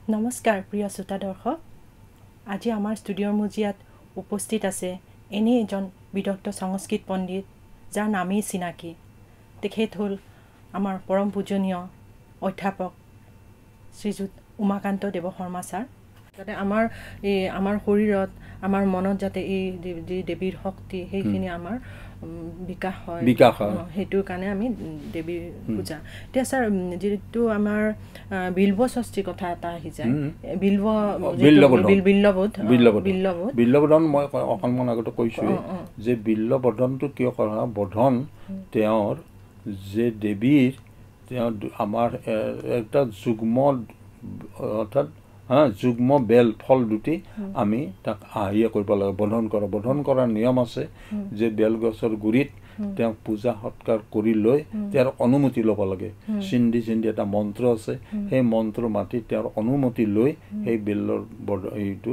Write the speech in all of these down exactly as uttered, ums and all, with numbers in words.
নমস্কাৰ প্ৰিয় শ্ৰোতা দৰ্শক আজি আমাৰ ষ্টুডিঅ'ৰ মজিয়াত উপস্থিত আছে এনে এজন বিদগ্ধ সংস্কৃত পণ্ডিত যাৰ নামেই চিনাকি তেখেত হ'ল আমাৰ পৰম পূজনীয় অধ্যাপক শ্ৰীযুত উমাকান্ত দেৱ শৰ্মা ছাৰ যাতে আমাৰ এই আমাৰ শৰীৰত আমাৰ মনত যাতে এই দেৱীৰ শক্তি সেইখিনি আমাৰ বিকাশ হয় বিকাশ হয় হেতুৰ কাৰণে আমি দেৱীৰ পূজা তে স্যাৰ যেটো আমাৰ বিল্ব ষষ্ঠী কথা এটা আহি যায় বিল্ব বিল্লবোধ বিল্লবোধ বিল্লবোধন মই অকণমান আগতে কৈছোঁ যে বিল্লবোধনটো কিয় কৰা বোধন তেওঁৰ যে দেৱীৰ তেওঁ আমাৰ এটা যুগ্ম অৰ্থাৎ হা যুগ্ম বেল ফল দুটি আমি তাক আহিয়া কৰিব লাগে বোধন কৰা বোধন কৰাৰ নিয়ম আছে যে বেল গছৰ গুৰিত তেওঁ পূজা সৎকাৰ কৰি লৈ তেওঁৰ অনুমতি ল'ব লাগে চিন্দি চিন্দি এটা মন্ত্ৰ আছে সেই মন্ত্ৰ মাতি তেওঁৰ অনুমতি লৈ সেই বেলৰ এইটো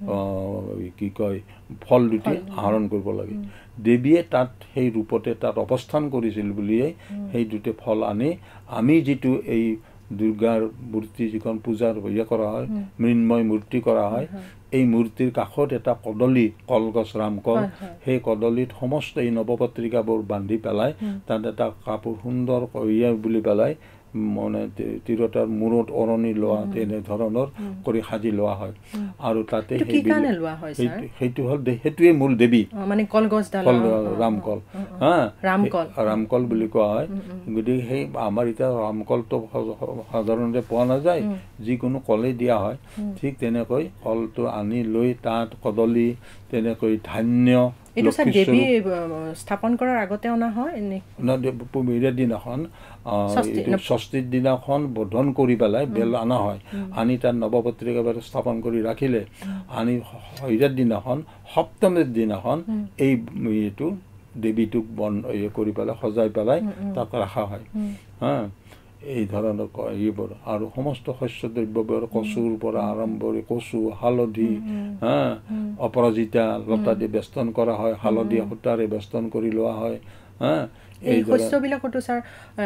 কি কয় ফল দুটি আহৰণ কৰিব লাগে দেৱীয়ে তাত সেই ৰূপতে তাত অৱস্থান কৰিছিল বুলিয়ে সেই দুটি ফল আনি আমি যিটো এই দুৰ্গাৰ মূৰ্তি যিখন পূজাৰ ইয়ে কৰা হয় মৃন্ময় মূৰ্তি কৰা হয় এই মূৰ্তিৰ কাষত এটা কদলী কলগছ ৰামকল সেই কদলীত সমস্ত এই নৱপত্ৰিকাবোৰ বান্ধি পেলাই তাত এটা কাপোৰ সুন্দৰ ইয়ে বুলি পেলাই মানে তিৰোতাৰ মূৰত অৰণি লোৱা তেনে ধৰণৰ কৰি সাজি লোৱা হয় আৰু তাতে সেইটো হ'ল সেইটোৱে মূল দেৱী মানে কলগছ ৰামকল হা ৰামকল ৰামকল বুলি কোৱা হয় গতিকে সেই আমাৰ এতিয়া ৰামকলটো সাধাৰণতে পোৱা নাযায় যিকোনো কলেই দিয়া হয় ঠিক তেনেকৈ কলটো আনি লৈ তাত কদলী তেনেকৈ ধান্য এইটো স্যাৰ দেৱী স্থাপন কৰাৰ আগতে অনা হয় পূজাৰ দিনাখন ষষ্ঠীৰ দিনাখন বোধন কৰি পেলাই বেল অনা হয় আনি তাত নৱপত্ৰিকাবোৰ স্থাপন কৰি ৰাখিলে আনি পূজাৰ দিনাখন সপ্তমীৰ দিনাখন এই এইটো দেৱীটোক বন কৰি পেলাই সজাই পেলাই তাক ৰখা হয় হা এই ধৰণৰ এইবোৰ আৰু সমস্ত শস্য দ্ৰব্যবোৰ কচুৰ পৰা আৰম্ভ কৰি কচু হালধি হা অপৰাজিতা লতা দি বেষ্টন কৰা হয় হালধীয়া সূতাৰে বেষ্টন কৰি লোৱা হয় হা এই শস্যবিলাকতো স্যাৰ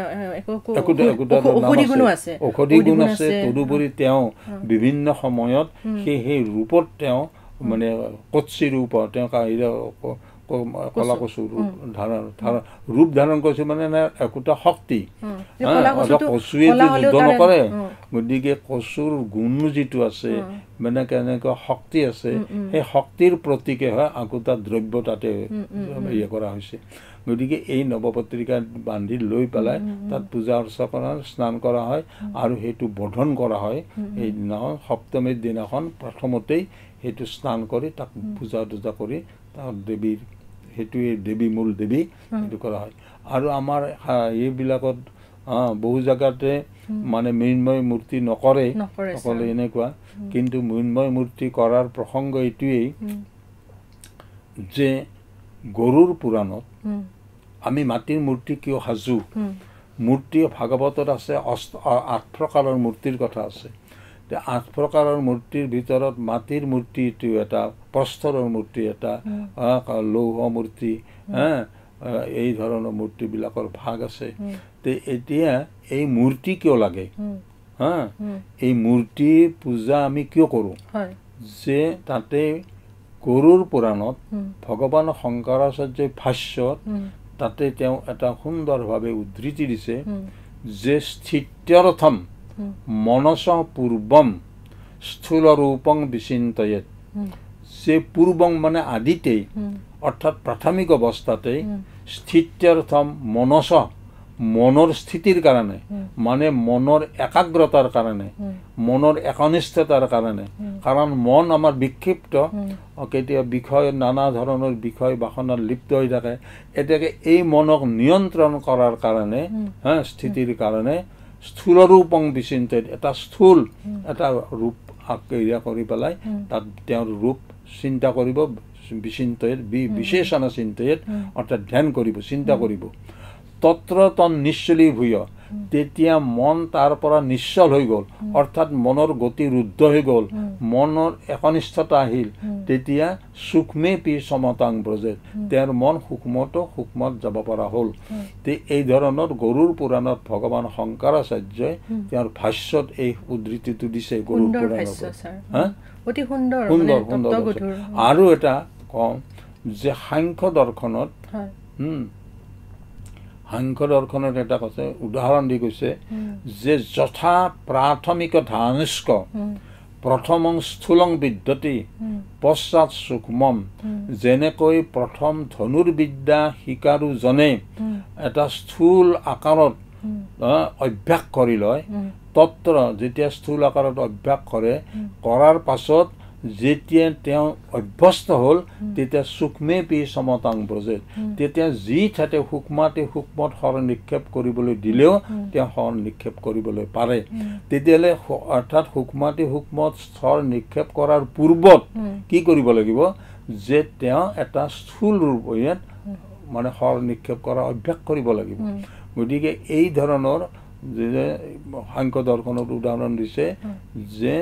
ঔষধি গুণ আছে তদুপৰি তেওঁ বিভিন্ন সময়ত সেই সেই ৰূপত তেওঁ মানে কচি ৰূপ তেওঁ কলা কচু ৰূপ ধাৰণ ৰূপ ধাৰণ কৰিছে মানে একোটা শক্তি কচুৱে যুদ্ধ নকৰে গতিকে কচুৰ গুণ যিটো আছে মানে কেনেকুৱা শক্তি আছে সেই শক্তিৰ প্ৰতীকে হয় একোটা দ্ৰব্য তাতে ইয়ে কৰা হৈছে গতিকে এই নৱপত্ৰিকা বান্ধি লৈ পেলাই তাত পূজা অৰ্চনা কৰা স্নান কৰা হয় আৰু সেইটো বোধন কৰা হয় সেইদিনাখন সপ্তমীৰ দিনাখন প্ৰথমতেই সেইটো স্নান কৰি তাক পূজা টুজা কৰি তাত দেৱীৰ সেইটোৱে দেৱী মূল দেৱী সেইটো কৰা হয় আৰু আমাৰ এইবিলাকত বহু জেগাতে মানে মৃন্ময় মূৰ্তি নকৰে সকলে এনেকুৱা কিন্তু মৃন্ময় মূৰ্তি কৰাৰ প্ৰসংগ এইটোৱেই যে গৰুৰ পুৰাণত আমি মাটিৰ মূৰ্তি কিয় সাজো মূৰ্তি ভাগৱতত আছে অষ্ট আঠ প্ৰকাৰৰ মূৰ্তিৰ কথা আছে আঠ প্ৰকাৰৰ মূৰ্তিৰ ভিতৰত মাটিৰ মূৰ্তিটো এটা প্ৰস্তৰৰ মূৰ্তি এটা লৌহ মূৰ্তি হা এই ধৰণৰ মূৰ্তিবিলাকৰ ভাগ আছে তে এতিয়া এই মূৰ্তি কিয় লাগে হা এই মূৰ্তি পূজা আমি কিয় কৰোঁ যে তাতে গৰুৰ পুৰাণত ভগৱান শংকৰাচাৰ্যই ভাষ্যত তাতে তেওঁ এটা সুন্দৰভাৱে উদ্ধৃতি দিছে যে স্থিত্যৰ্থম মনস পূৰ্বম স্থূল ৰূপং বিচিন্তয়েত যে পূৰ্বং মানে আদিতেই অৰ্থাৎ প্ৰাথমিক অৱস্থাতেই স্থিত্যৰ্থম মনস মনৰ স্থিতিৰ কাৰণে মানে মনৰ একাগ্ৰতাৰ কাৰণে মনৰ একনিষ্ঠতাৰ কাৰণে কাৰণ মন আমাৰ বিক্ষিপ্ত কেতিয়া বিষয় নানা ধৰণৰ বিষয় বাসনাত লিপ্ত হৈ থাকে এতিয়াকে এই মনক নিয়ন্ত্ৰণ কৰাৰ কাৰণে হা স্থিতিৰ কাৰণে স্থূল ৰূপং বিচিন্তয়েত এটা স্থূল এটা ৰূপ ক্ৰিয়া কৰি পেলাই তাত তেওঁৰ ৰূপ চিন্তা কৰিব বিচিন্তয়েত বিশেষণ চিন্তয়েত অৰ্থাৎ ধ্যান কৰিব চিন্তা কৰিব তত্ৰ তন নিশ্চলি ভূয় তেতিয়া মন তাৰ পৰা নিশ্চল হৈ গ'ল অৰ্থাৎ মনৰ গতি ৰুদ্ধ হৈ গ'ল মনৰ একনিষ্ঠতা আহিল তেতিয়া সূক্ষ্মে পি সমতাং ব্ৰজে তেওঁৰ মন সূক্ষ্মতো সূক্ষ্মত যাব পৰা হ'ল তে এই ধৰণৰ গৰুৰ পুৰাণত ভগৱান শংকৰাচাৰ্যই তেওঁৰ ভাষ্যত এই উদ্ধৃতিটো দিছে গৰুৰ পুৰাণত হা অতি সুন্দৰ সুন্দৰ সুন্দৰ আৰু এটা কম যে সাংখ্য দৰ্শনত হুম সাংখ্য দৰ্শনত এটা কথা উদাহৰণ দি কৈছে যে যথা প্ৰাথমিক ধানস্ক প্ৰথমং স্থূলং বিদ্যতি পশ্চাৎ সূক্ষ্মম যেনেকৈ প্ৰথম ধনুৰ্বিদ্যা শিকাৰুজনে এটা স্থূল আকাৰত অভ্যাস কৰি লয় তত্ৰ যেতিয়া স্থূল আকাৰত অভ্যাস কৰে কৰাৰ পাছত যেতিয়া তেওঁ অভ্যস্ত হ'ল তেতিয়া সূক্ষ্মে পি সমতাং ব্ৰজে তেতিয়া যি ঠাইতে সূক্ষ্মতে সূক্ষ্মত শৰ নিক্ষেপ কৰিবলৈ দিলেও তেওঁ শৰ নিক্ষেপ কৰিবলৈ পাৰে তেতিয়াহ'লে অৰ্থাৎ সূক্ষ্মতে সূক্ষ্মত শৰ নিক্ষেপ কৰাৰ পূৰ্বত কি কৰিব লাগিব যে তেওঁ এটা স্থূল ৰূপত মানে শৰ নিক্ষেপ কৰা অভ্যাস কৰিব লাগিব গতিকে এই ধৰণৰ যে সাংখ্য দৰ্শনত উদাহৰণ দিছে যে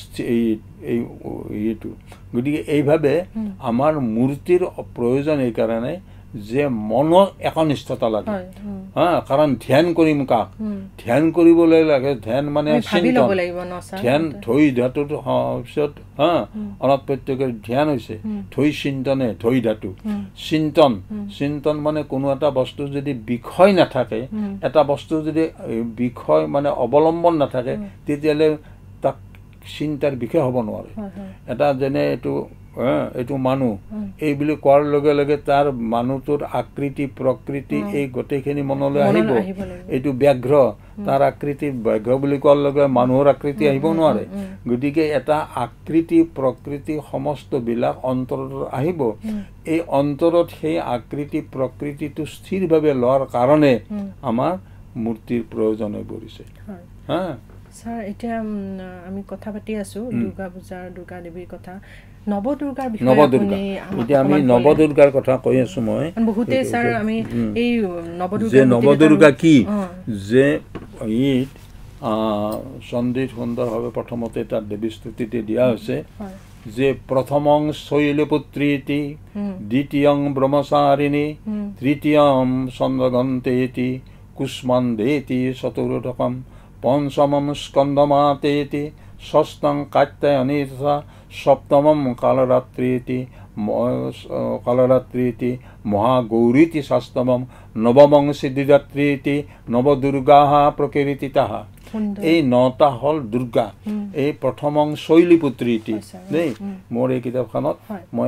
এইটো গতিকে এইভাৱে আমাৰ মূৰ্তিৰ প্ৰয়োজন এইকাৰণে যে মনৰ একনিষ্ঠতা লাগে হা কাৰণ ধ্যান কৰিম কাক ধ্যান কৰিবলৈ লাগে ধ্যান মানে চিন্তন ধ্যান থৈ ধাতুৰ পিছত হা অনাথ প্ৰত্যেকেৰ ধ্যান হৈছে থৈ চিন্তনে থৈ ধাতু চিন্তন চিন্তন মানে কোনো এটা বস্তু যদি বিষয় নাথাকে এটা বস্তু যদি বিষয় মানে অৱলম্বন নাথাকে তেতিয়াহ'লে তাক চিন্তাৰ বিষয় হ'ব নোৱাৰে এটা যেনে এইটো এইটো মানুহ এই বুলি কোৱাৰ লগে লগে তাৰ মানুহটোৰ আকৃতি প্ৰকৃতি এই গোটেইখিনি মনলৈ আহিব এইটো ব্যাঘ্ৰ তাৰ আকৃতি ব্যাঘ্ৰ বুলি কোৱাৰ লগে মানুহৰ আকৃতি আহিব নোৱাৰে গতিকে এটা আকৃতি প্ৰকৃতি সমস্তবিলাক অন্তৰত আহিব এই অন্তৰত সেই আকৃতি প্ৰকৃতিটো স্থিৰভাৱে লোৱাৰ কাৰণে আমাৰ মূৰ্তিৰ প্ৰয়োজন হৈ পৰিছে হা স্যাৰ এতিয়া আমি কথা পাতি আছো দুৰ্গা পূজাৰ দুৰ্গা দেৱীৰ কথা নৱদুৰ্গাৰ বিষয়ে আপুনি এতিয়া আমি নৱদুৰ্গাৰ কথা কৈ আছো মই বহুতে স্যাৰ আমি এই নৱদুৰ্গা যে নৱদুৰ্গা কি যে ই সন্দীপ সুন্দৰভাৱে প্ৰথমতে তাত দেৱী স্তুতিতে দিয়া হৈছে যে প্ৰথমং শৈলপুত্ৰীতি দ্বিতীয়ং ব্ৰহ্মচাৰিণী তৃতীয়ং চন্দ্ৰগন্তেতি কুষ্মাণ্ডেতি চতুৰ্থকম পঞ্চমম স্কন্দমাতেতি ষষ্ঠং কাত্যায়নী তথা সপ্তমম কালরাত্রিতি কালরাত্রিতি মহাগৌরীতি ষষ্ঠমম নবমং সিদ্ধিদাত্রিতি নবদুর্গাহ প্রকীর্তিতাহ এই নটা হল দুৰ্গা এই প্ৰথমং শৈলীপুত্ৰীতি দেই মোৰ এই কিতাপখনত মই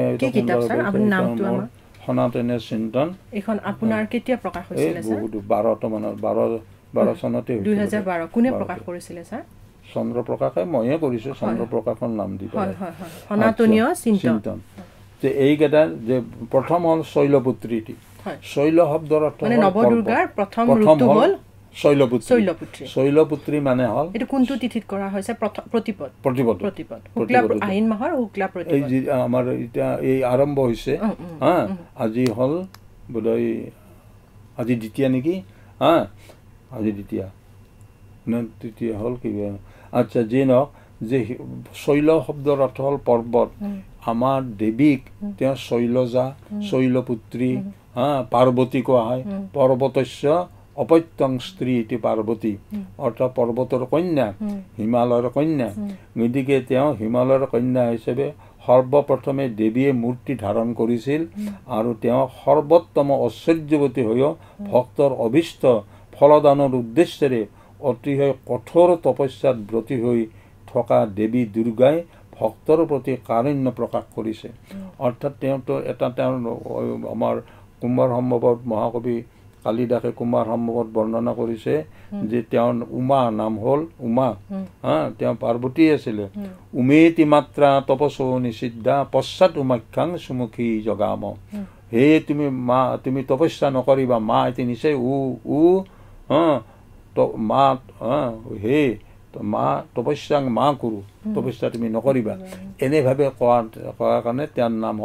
সনাতনে চিন্তন এইখন আপোনাৰ কেতিয়া প্ৰকাশ হৈছিল স্যাৰ বহুত বাৰটা মানৰ বাৰ বাৰ চনতে দুই হাজাৰ বাৰ কোনে প্ৰকাশ কৰিছিলে স্যাৰ চন্দ্ৰ প্ৰকাশে ময়ে কৰিছো চন্দ্ৰ প্ৰকাশৰ নাম দি হয় হয় হয় সনাতনীয় চিন্তন যে এইকেইটা যে প্ৰথম হল শৈলপুত্ৰীতি শৈল শব্দৰ অৰ্থ মানে নৱদুৰ্গাৰ প্ৰথম ৰূপটো হল শৈলপুত্ৰী শৈলপুত্ৰী শৈলপুত্ৰী মানে হল এটো কোনটো তিথিত কৰা হৈছে প্ৰতিপদ প্ৰতিপদ প্ৰতিপদ শুক্লা আহিন মাহৰ শুক্লা প্ৰতিপদ এই যে আমাৰ এটা এই আৰম্ভ হৈছে হা আজি হল বোধই আজি দ্বিতীয়া নেকি হা আজি দ্বিতীয়া না তৃতীয়া হল কি আচ্ছা যে নক যে শৈল শব্দৰ অৰ্থ হল পৰ্বত আমাৰ দেৱীক তেওঁ শৈলজা শৈলপুত্ৰী হা পাৰ্বতী কোৱা হয় পৰ্বতস্য অপত্যং স্ত্ৰী ইতি পাৰ্বতী অৰ্থাৎ পৰ্বতৰ কন্যা হিমালয়ৰ কন্যা গতিকে তেওঁ হিমালয়ৰ কন্যা হিচাপে সৰ্বপ্ৰথমে দেৱীয়ে মূৰ্তি ধাৰণ কৰিছিল আৰু তেওঁ সৰ্বোত্তম ঐশ্বৰ্যৱতী হৈও ভক্তৰ অভিষ্ট ফলদানৰ উদ্দেশ্যেৰে অতিশয় কঠোৰ তপস্যাত ব্ৰতী হৈ থকা দেৱী দুৰ্গাই ভক্তৰ প্ৰতি কাৰুণ্য প্ৰকাশ কৰিছে অৰ্থাৎ তেওঁতো এটা তেওঁৰ আমাৰ কুমাৰ সম্ভৱত মহাকবি কালিদাসে কুমাৰ সম্ভৱত বৰ্ণনা কৰিছে যে তেওঁৰ উমা নাম হল উমা হা তেওঁ পাৰ্বতী আছিলে উমেতি মাত্ৰা তপসো নিষিদ্ধা পশ্চাৎ উমাখ্যাং সুমুখী জগাম হে তুমি মা তুমি তপস্যা নকৰিবা মা এটি নিশ্চয় উ উ হা তো মা হে মা তপস্যাং মা কৰো তপস্যা তুমি নকৰিবা এনেভাৱে কোৱাৰ কোৱাৰ কাৰণে তেওঁৰ নাম হল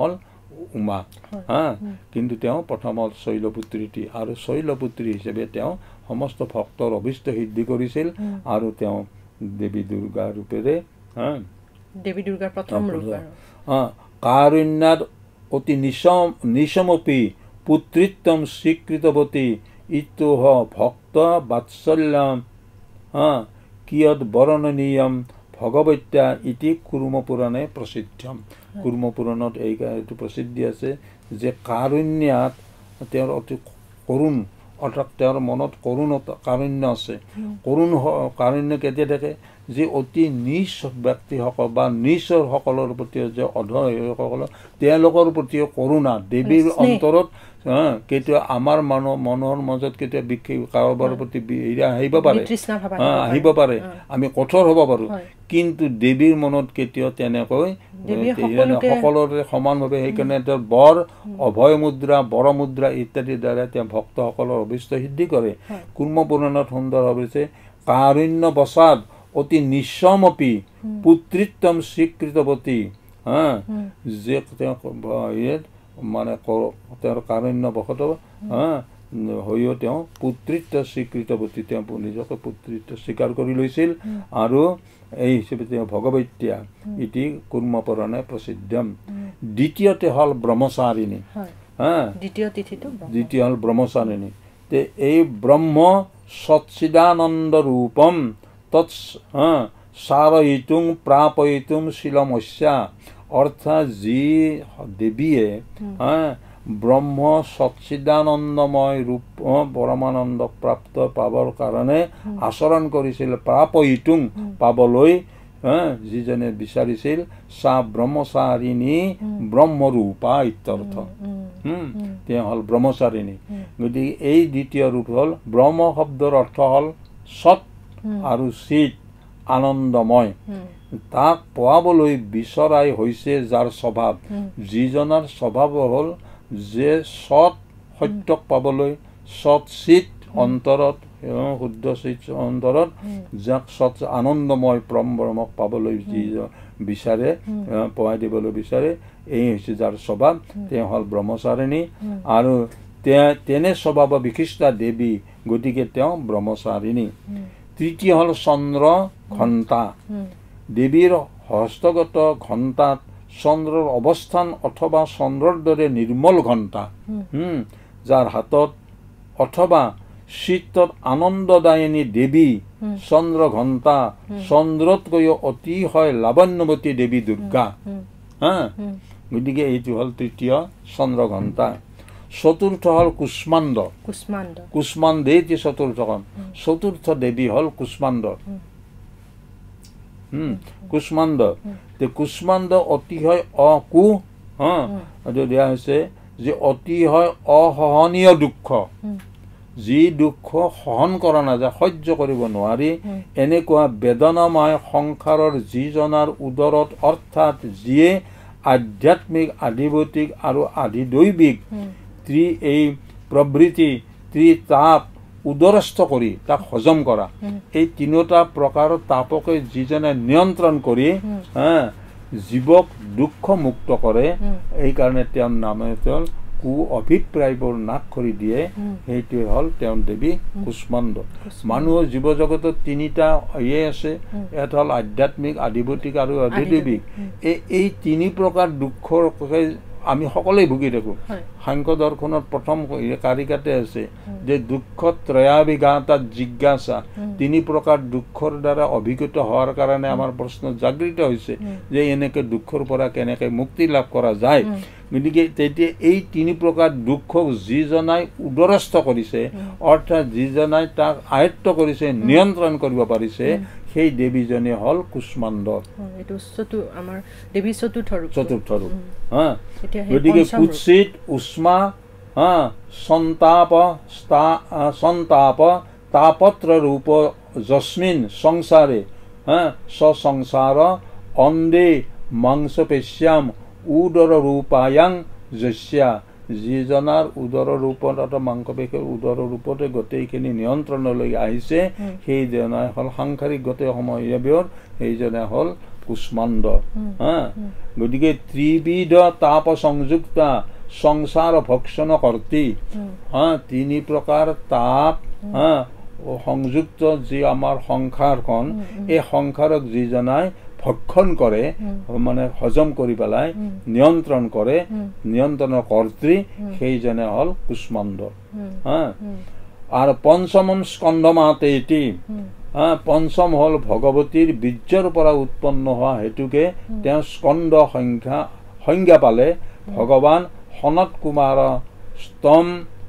উমা হা কিন্তু তেওঁ প্ৰথমত শৈলপুত্ৰীটি আৰু শৈলপুত্ৰী হিচাপে তেওঁ সমস্ত ভক্তৰ অভিষ্ট সিদ্ধি কৰিছিল আৰু তেওঁ দেৱী দুৰ্গা ৰূপেৰে হা দেৱী দুৰ্গাৰ প্ৰথম ৰূপ হা কাৰুণ্যাত অতি নিশম নিশমপি পুত্ৰিত্বম স্বীকৃতৱতী ইতোহ ভক্ত বাৎসল্যম হা কিয়ৎ বৰ্ণনীয়ম ভগৱত্যা ইতি কুৰ্ম পুৰাণে প্ৰসিদ্ধম কুৰ্ম পুৰাণত এই এইটো প্ৰসিদ্ধি আছে যে কাৰুণ্যাত তেওঁৰ অতি কৰুণ অৰ্থাৎ তেওঁৰ মনত কৰুণতা কাৰুণ্য আছে কৰুণ কাৰুণ্য কেতিয়া থাকে যে অতি নিচ ব্যক্তিসকল বা নিচসকলৰ প্ৰতি যে অধসকল তেওঁলোকৰ প্ৰতিও কৰোণা দেৱীৰ অন্তৰত কেতিয়া আমাৰ মানুহ মানুহৰ মাজত কেতিয়া বিশেষ কাৰোবাৰ প্ৰতি আহিব পাৰে আহিব পাৰে আমি কঠোৰ হ'ব পাৰোঁ কিন্তু দেৱীৰ মনত কেতিয়াও তেনেকৈ সকলোৰে সমানভাৱে সেইকাৰণে তেওঁৰ বৰ অভয় মুদ্ৰা বৰ মুদ্ৰা ইত্যাদিৰ দ্বাৰা তেওঁ ভক্তসকলৰ অভিষ্ট সিদ্ধি কৰে কুৰ্ম পুৰাণত সুন্দৰ হৈছে কাৰুণ্য বচাদ অতি নিশমপি পুত্ৰিত্বম স্বীকৃতৱতী হা যে তেওঁ মানে তেওঁৰ কাৰুণ্য বশত হা হৈও তেওঁ পুত্ৰিত্ব স্বীকৃতৱতী তেওঁ নিজকে পুত্ৰিত্ব স্বীকাৰ কৰি লৈছিল আৰু এই হিচাপে তেওঁ ভগৱত্যা ইতি কুৰ্ম পুৰাণে প্ৰসিদ্ধম দ্বিতীয়তে হ'ল ব্ৰহ্মচাৰিণী হা দ্বিতীয় তিথিটো দ্বিতীয় হ'ল ব্ৰহ্মচাৰিণী তে এই ব্ৰহ্ম সচ্চিদানন্দ ৰূপম তৎ সাৰয়িতুং প্ৰাপয়িতুং শিলমস্যা অৰ্থাৎ যি দেৱীয়ে ব্ৰহ্ম সচ্চিদানন্দময় ৰূপ পৰমানন্দ প্ৰাপ্ত পাবৰ কাৰণে আচৰণ কৰিছিল প্ৰাপয়িতুং পাবলৈ যিজনে বিচাৰিছিল সা ব্ৰহ্মচাৰিণী ব্ৰহ্মৰূপা ইত্যৰ্থ তেওঁ হ'ল ব্ৰহ্মচাৰিণী গতিকে এই দ্বিতীয় ৰূপ হ'ল ব্ৰহ্ম শব্দৰ অৰ্থ হ'ল সৎ আৰু চিত আনন্দময় তাক পোৱাবলৈ বিচৰাই হৈছে যাৰ স্বভাৱ যিজনাৰ স্বভাৱ হ'ল যে সৎ সত্যক পাবলৈ সৎ চিত অন্তৰত শুদ্ধ চিত অন্তৰত যাক সৎ আনন্দময় পৰম ব্ৰহ্মক পাবলৈ যি বিচাৰে পোৱাই দিবলৈ বিচাৰে এই হৈছে যাৰ স্বভাৱ তেওঁ হ'ল ব্ৰহ্মচাৰিণী আৰু তেনে স্বভাৱ বিশিষ্টা দেৱী গতিকে তেওঁ ব্ৰহ্মচাৰিণী তৃতীয় হ'ল চন্দ্ৰ ঘণ্টা দেৱীৰ হস্তগত ঘণ্টাত চন্দ্ৰৰ অৱস্থান অথবা চন্দ্ৰৰ দৰে নিৰ্মল ঘণ্টা যাৰ হাতত অথবা চিত্তত আনন্দদায়িনী দেৱী চন্দ্ৰ ঘণ্টা চন্দ্ৰতকৈও অতিশয় লাৱণ্যৱতী দেৱী দুৰ্গা হা গতিকে এইটো হ'ল তৃতীয় চন্দ্ৰ ঘণ্টা চতুৰ্থ হ'ল কুষ্মাণ্ড কুষ্মাণ্ড কুষ্মাণ্ড এইটি চতুৰ্থখন চতুৰ্থ দেৱী হ'ল কুষ্মাণ্ড হম কুষ্মাণ্ড কুষ্মাণ্ড অতিশয় অকু হা দিয়া হৈছে যে অতিশয় অসহনীয় দুখ যি দুখ সহন কৰা নাযায় সহ্য কৰিব নোৱাৰি এনেকুৱা বেদনাময় সংসাৰৰ যিজনাৰ উদৰত অৰ্থাৎ যিয়ে আধ্যাত্মিক আধিভৌতিক আৰু আধিদৈৱিক ত্ৰি এই প্ৰবৃত্তি ত্ৰি তাপ উদৰস্থ কৰি তাক হজম কৰা এই তিনিটা প্ৰকাৰৰ তাপকে যিজনে নিয়ন্ত্ৰণ কৰি জীৱক দুখ মুক্ত কৰে এই কাৰণে তেওঁৰ নামে তেওঁ কু অভিপ্ৰায়বোৰ নাশ কৰি দিয়ে সেইটোৱে হ'ল তেওঁৰ দেৱী কুষ্মাণ্ড মানুহৰ জীৱ জগতত তিনিটা ইয়ে আছে এটা হ'ল আধ্যাত্মিক আধিভৌতিক আৰু আধিদৈৱিক এই এই তিনি প্ৰকাৰ দুখৰ আমি সকলোৱে ভুগি থাকোঁ সাংখ্য দৰ্শনত প্ৰথম কাৰিকাতে আছে যে দুখ ত্ৰয়াভিঘাতাত জিজ্ঞাসা তিনি প্ৰকাৰ দুখৰ দ্বাৰা অভিজ্ঞত হোৱাৰ কাৰণে আমাৰ প্ৰশ্ন জাগৃত হৈছে যে এনেকৈ দুখৰ পৰা কেনেকৈ মুক্তি লাভ কৰা যায় গতিকে তেতিয়া এই তিনি প্ৰকাৰ দুখক যিজনাই উদৰস্থ কৰিছে অৰ্থাৎ যিজনাই তাক আয়ত্ত কৰিছে নিয়ন্ত্ৰণ কৰিব পাৰিছে সেই দেৱীজনী হ'ল কুষ্মাণ্ড চতুৰ্থ ৰূপ হা গতিকে কুৎসিত উষ্মা হা সন্তাপ সন্তাপ তাপত্ৰ ৰূপ যস্মিন সংসাৰে হা সসংসাৰ অন্দে মাংসপেশ্যাম উদৰ ৰূপায়াং যস্যা যিজনাৰ উদৰ ৰূপত এটা মাংসপেশীৰ উদৰ ৰূপতে গোটেইখিনি নিয়ন্ত্ৰণলৈ আহিছে সেইজনাই হ'ল সাংসাৰিক গোটেই সময়ৰ সেইজনে হ'ল কুষ্মাণ্ড হা গতিকে ত্ৰিবিধ তাপ সংযুক্তা সংসাৰ ভক্ষণ কৰ্তি হা তিনি প্ৰকাৰ তাপ হা সংযুক্ত যি আমাৰ সংসাৰখন এই সংসাৰক যিজনাই ভক্ষণ কৰে মানে হজম কৰি পেলাই নিয়ন্ত্ৰণ কৰে নিয়ন্ত্ৰণৰ কৰ্তৃ সেইজনে হ'ল কুষ্মাণ্ড হা আৰু পঞ্চমম স্কন্ধ মাতে এটি পঞ্চম হ'ল ভগৱতীৰ বীৰ্যৰ পৰা উৎপন্ন হোৱা হেতুকে তেওঁ স্কন্ধ সংখ্যা সংজ্ঞা পালে ভগৱান সনত কুমাৰ স্তম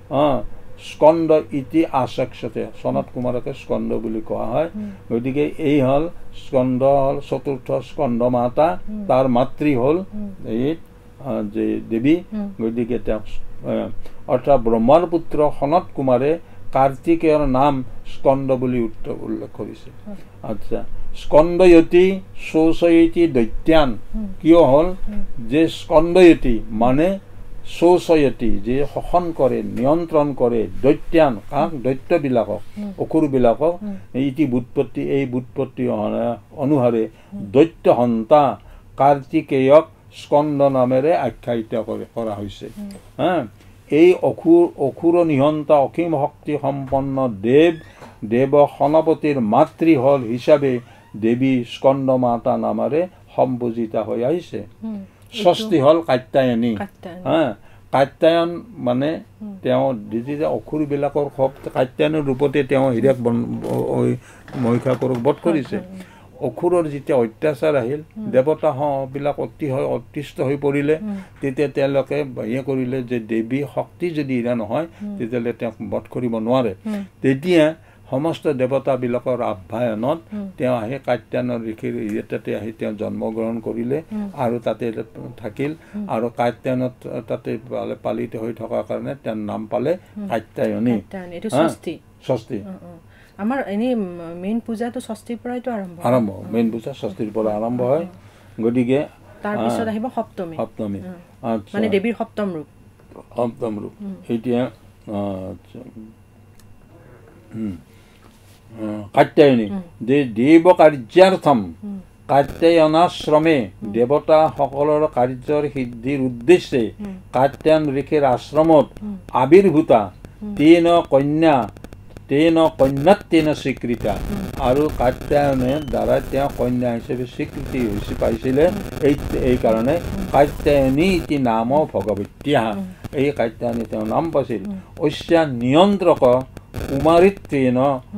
স্কন্ধ ইতি আসক্ষতে সনত কুমাৰকে স্কন্ধ বুলি কোৱা হয় গতিকে এই হ'ল স্কন্ধ হ'ল চতুৰ্থ স্কন্ধ মাতা তাৰ মাতৃ হ'ল এই যে দেৱী গতিকে তেওঁ অৰ্থাৎ ব্ৰহ্মাৰ পুত্ৰ সনত কুমাৰে কাৰ্তিকেয়ৰ নাম স্কন্ধ বুলি উল্লেখ কৰিছে আচ্ছা স্কন্ধয়তী শোষয়তী দৈত্যান কিয় হ'ল যে স্কন্ধয়তী মানে শোষয়তী যে শোষণ কৰে নিয়ন্ত্ৰণ কৰে দৈত্যান কাক দৈত্যবিলাকক অসুৰবিলাকক ইতি বুৎপত্তি এই বুৎপত্তি অনুসাৰে দৈত্য হন্তা কাৰ্তিকেয়ক স্কন্ধ নামেৰে আখ্যায়িত কৰা হৈছে হা এই অসুৰ অসুৰ নিহন্তা অসীম শক্তি সম্পন্ন দেৱ দেৱ সনপতিৰ মাতৃ হল হিচাপে দেৱী স্কন্ধ মাতা নামেৰে সম্পূজিতা হৈ আহিছে ষষ্ঠী হল কাত্যায়নী হা কাত্যায়ন মানে তেওঁ যেতিয়া অসুৰবিলাকৰ সব কাত্যায়নৰ ৰূপতে তেওঁ হীৰক মহিষাসুৰক বধ কৰিছে অসুৰৰ যেতিয়া অত্যাচাৰ আহিল দেৱতাবিলাক অতি হৈ অতিষ্ঠ হৈ পৰিলে তেতিয়া তেওঁলোকে ইয়ে কৰিলে যে দেৱী শক্তি যদি ইৰা নহয় তেতিয়াহ'লে তেওঁক বধ কৰিব নোৱাৰে তেতিয়া সমস্ত দেৱতাবিলাকৰ আহ্বায়নত তেওঁ আহি কাত্যায়নৰ ঋষিৰ তাতে আহি তেওঁ জন্মগ্ৰহণ কৰিলে আৰু তাতে থাকিল আৰু কাত্যায়নত তাতে পালিত হৈ থকাৰ কাৰণে তেওঁৰ নাম পালে কাত্যায়নী ষষ্ঠী আমাৰ এনে মেইন পূজাটো ষষ্ঠীৰ পৰাইতো আৰম্ভ আৰম্ভ মেইন পূজা ষষ্ঠীৰ পৰা আৰম্ভ হয় গতিকে তাৰ পিছত আহিব সপ্তমী সপ্তমী মানে দেৱীৰ সপ্তম ৰূপ সপ্তম ৰূপ এতিয়া কাত্যায়নী যে দেৱ কাৰ্যাৰ্থম কাত্যায়নাশ্ৰমে দেৱতাসকলৰ কাৰ্যৰ সিদ্ধিৰ উদ্দেশ্যে কাত্যায়ন ঋষিৰ আশ্ৰমত আবিৰ্ভূতা তেন কন্যা তেন কন্যাত্বেন স্বীকৃতা আৰু কাত্যায়নৰ দ্বাৰা তেওঁ কন্যা হিচাপে স্বীকৃতি হৈছে পাইছিলে এই এইকাৰণে কাত্যায়নী ইতি নাম ভগৱত্যা এই কাত্যায়নী তেওঁ নাম পাইছিল ঐশ্যা নিয়ন্ত্ৰক কুমাৰীত্বেন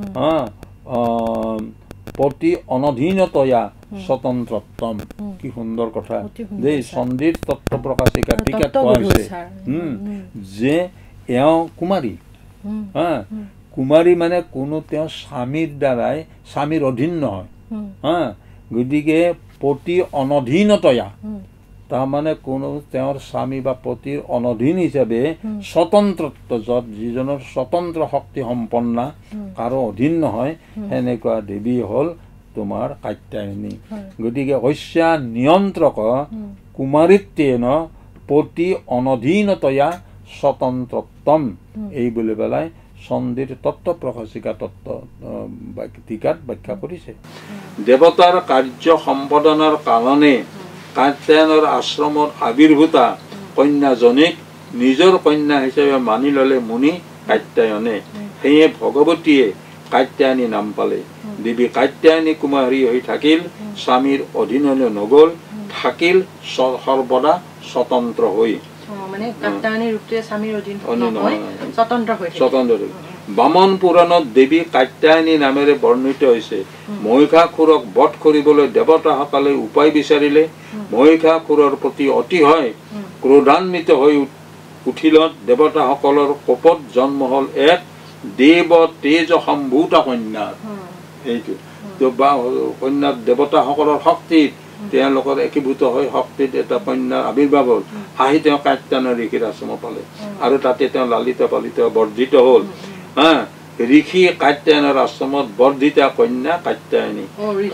প্ৰতি অনধীনতয়া স্বতন্ত্ৰত্বম কি সুন্দৰ কথা যে চণ্ডীৰ তত্ত্ব প্ৰকাশিকা টিকাত কোৱা হৈছে যে এওঁ কুমাৰী হা কুমাৰী মানে কোনো তেওঁ স্বামীৰ দ্বাৰাই স্বামীৰ অধীন নহয় হা গতিকে প্ৰতি অনধীনতয়া তাৰমানে কোনো তেওঁৰ স্বামী বা পতিৰ অনধীন হিচাপে স্বতন্ত্ৰত্ব যত যিজনৰ স্বতন্ত্ৰ শক্তি সম্পন্না কাৰো অধীন নহয় সেনেকুৱা দেৱী হ'ল তোমাৰ কাত্যায়নী গতিকে ঐশ্যা নিয়ন্ত্ৰক কুমাৰীত্বেন প্ৰতি অনধীনতয়া স্বতন্ত্ৰত্বম এই বুলি পেলাই চণ্ডীৰ তত্ত্ব প্ৰকাশিকা তত্ত্ব টিকাত ব্যাখ্যা কৰিছে দেৱতাৰ কাৰ্য সম্পাদনৰ কাৰণে কাত্যায়নৰ আশ্ৰমৰ আবিৰ্ভূতা কন্যাজনীক নিজৰ কন্যা হিচাপে মানি ললে মুনি কাত্যায়নে সেয়ে ভগৱতীয়ে কাত্যায়নী নাম পালে দেৱী কাত্যায়নী কুমাৰী হৈ থাকিল স্বামীৰ অধীনলৈ নগল থাকিল সৰ্বদা স্বতন্ত্ৰ হৈ মানে কাত্যায়নী ৰূপে স্বামীৰ অধীন নহয় স্বতন্ত্ৰ হৈ স্বতন্ত্ৰ বামন পুৰাণত দেৱী কাত্যায়নী নামেৰে বৰ্ণিত হৈছে মহিষাসুৰক বধ কৰিবলৈ দেৱতাসকলে উপায় বিচাৰিলে মহিষাসুৰৰ প্ৰতি অতিশয় ক্ৰোধান্বিত হৈ উঠিলত দেৱতাসকলৰ কোপত জন্ম হ'ল এক দেৱ তেজ সম্ভূত কন্যা এইটো কন্যা দেৱতাসকলৰ শক্তিত তেওঁলোকৰ একীভূত হৈ শক্তিত এটা কন্যাৰ আবিৰ্ভাৱ হ'ল আহি তেওঁ কাত্যায়নৰ ঋষিৰ আশ্ৰম পালে আৰু তাতে তেওঁ লালিত পালিত বৰ্ধিত হ'ল হা ঋষি কাত্যায়নৰ আশ্ৰমত বৰ্ধিতা কন্যা কাত্যায়নী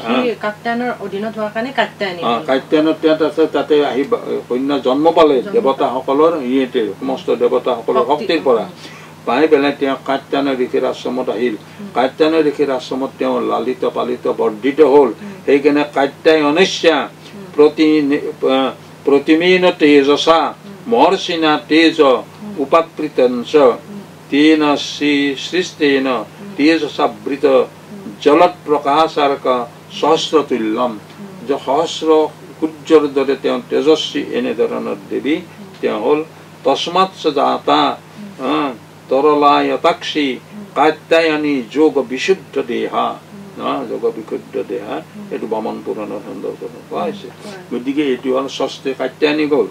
কাত্যায়নৰ আছে তাতে আহি কন্যা জন্ম পালে দেৱতাসকলৰ ইয়েতে সমস্ত দেৱতাসকলৰ শক্তিৰ পৰা পাই পেলাই তেওঁ কাত্যায়ন ঋষিৰ আশ্ৰমত আহিল কাত্যায়ন ঋষিৰ আশ্ৰমত তেওঁ লালিত পালিত বৰ্ধিত হ'ল সেইকাৰণে কাত্যায়নস্য প্ৰতি প্ৰতিমেন তেজসা মহৰ্ষিণা তেজ উপাকৃতঞ্চ তেন শ্ৰী সৃষ্টেন তেজসাবৃত জলত প্ৰকাশাৰ্ক সহস্ৰতুল্যম যে সহস্ৰ সূৰ্যৰ দৰে তেওঁ তেজস্বী এনেধৰণৰ দেৱী তেওঁ হ'ল তস্মাৎ জাতা তৰলায়তাক্ষী কাত্যায়নী যোগ বিশুদ্ধ দেহা যোগ বিশুদ্ধ দেহা এইটো বামন পুৰাণৰ সন্দৰ্ভত কোৱা হৈছে গতিকে এইটো হ'ল ষষ্ঠী কাত্যায়নী গ'ল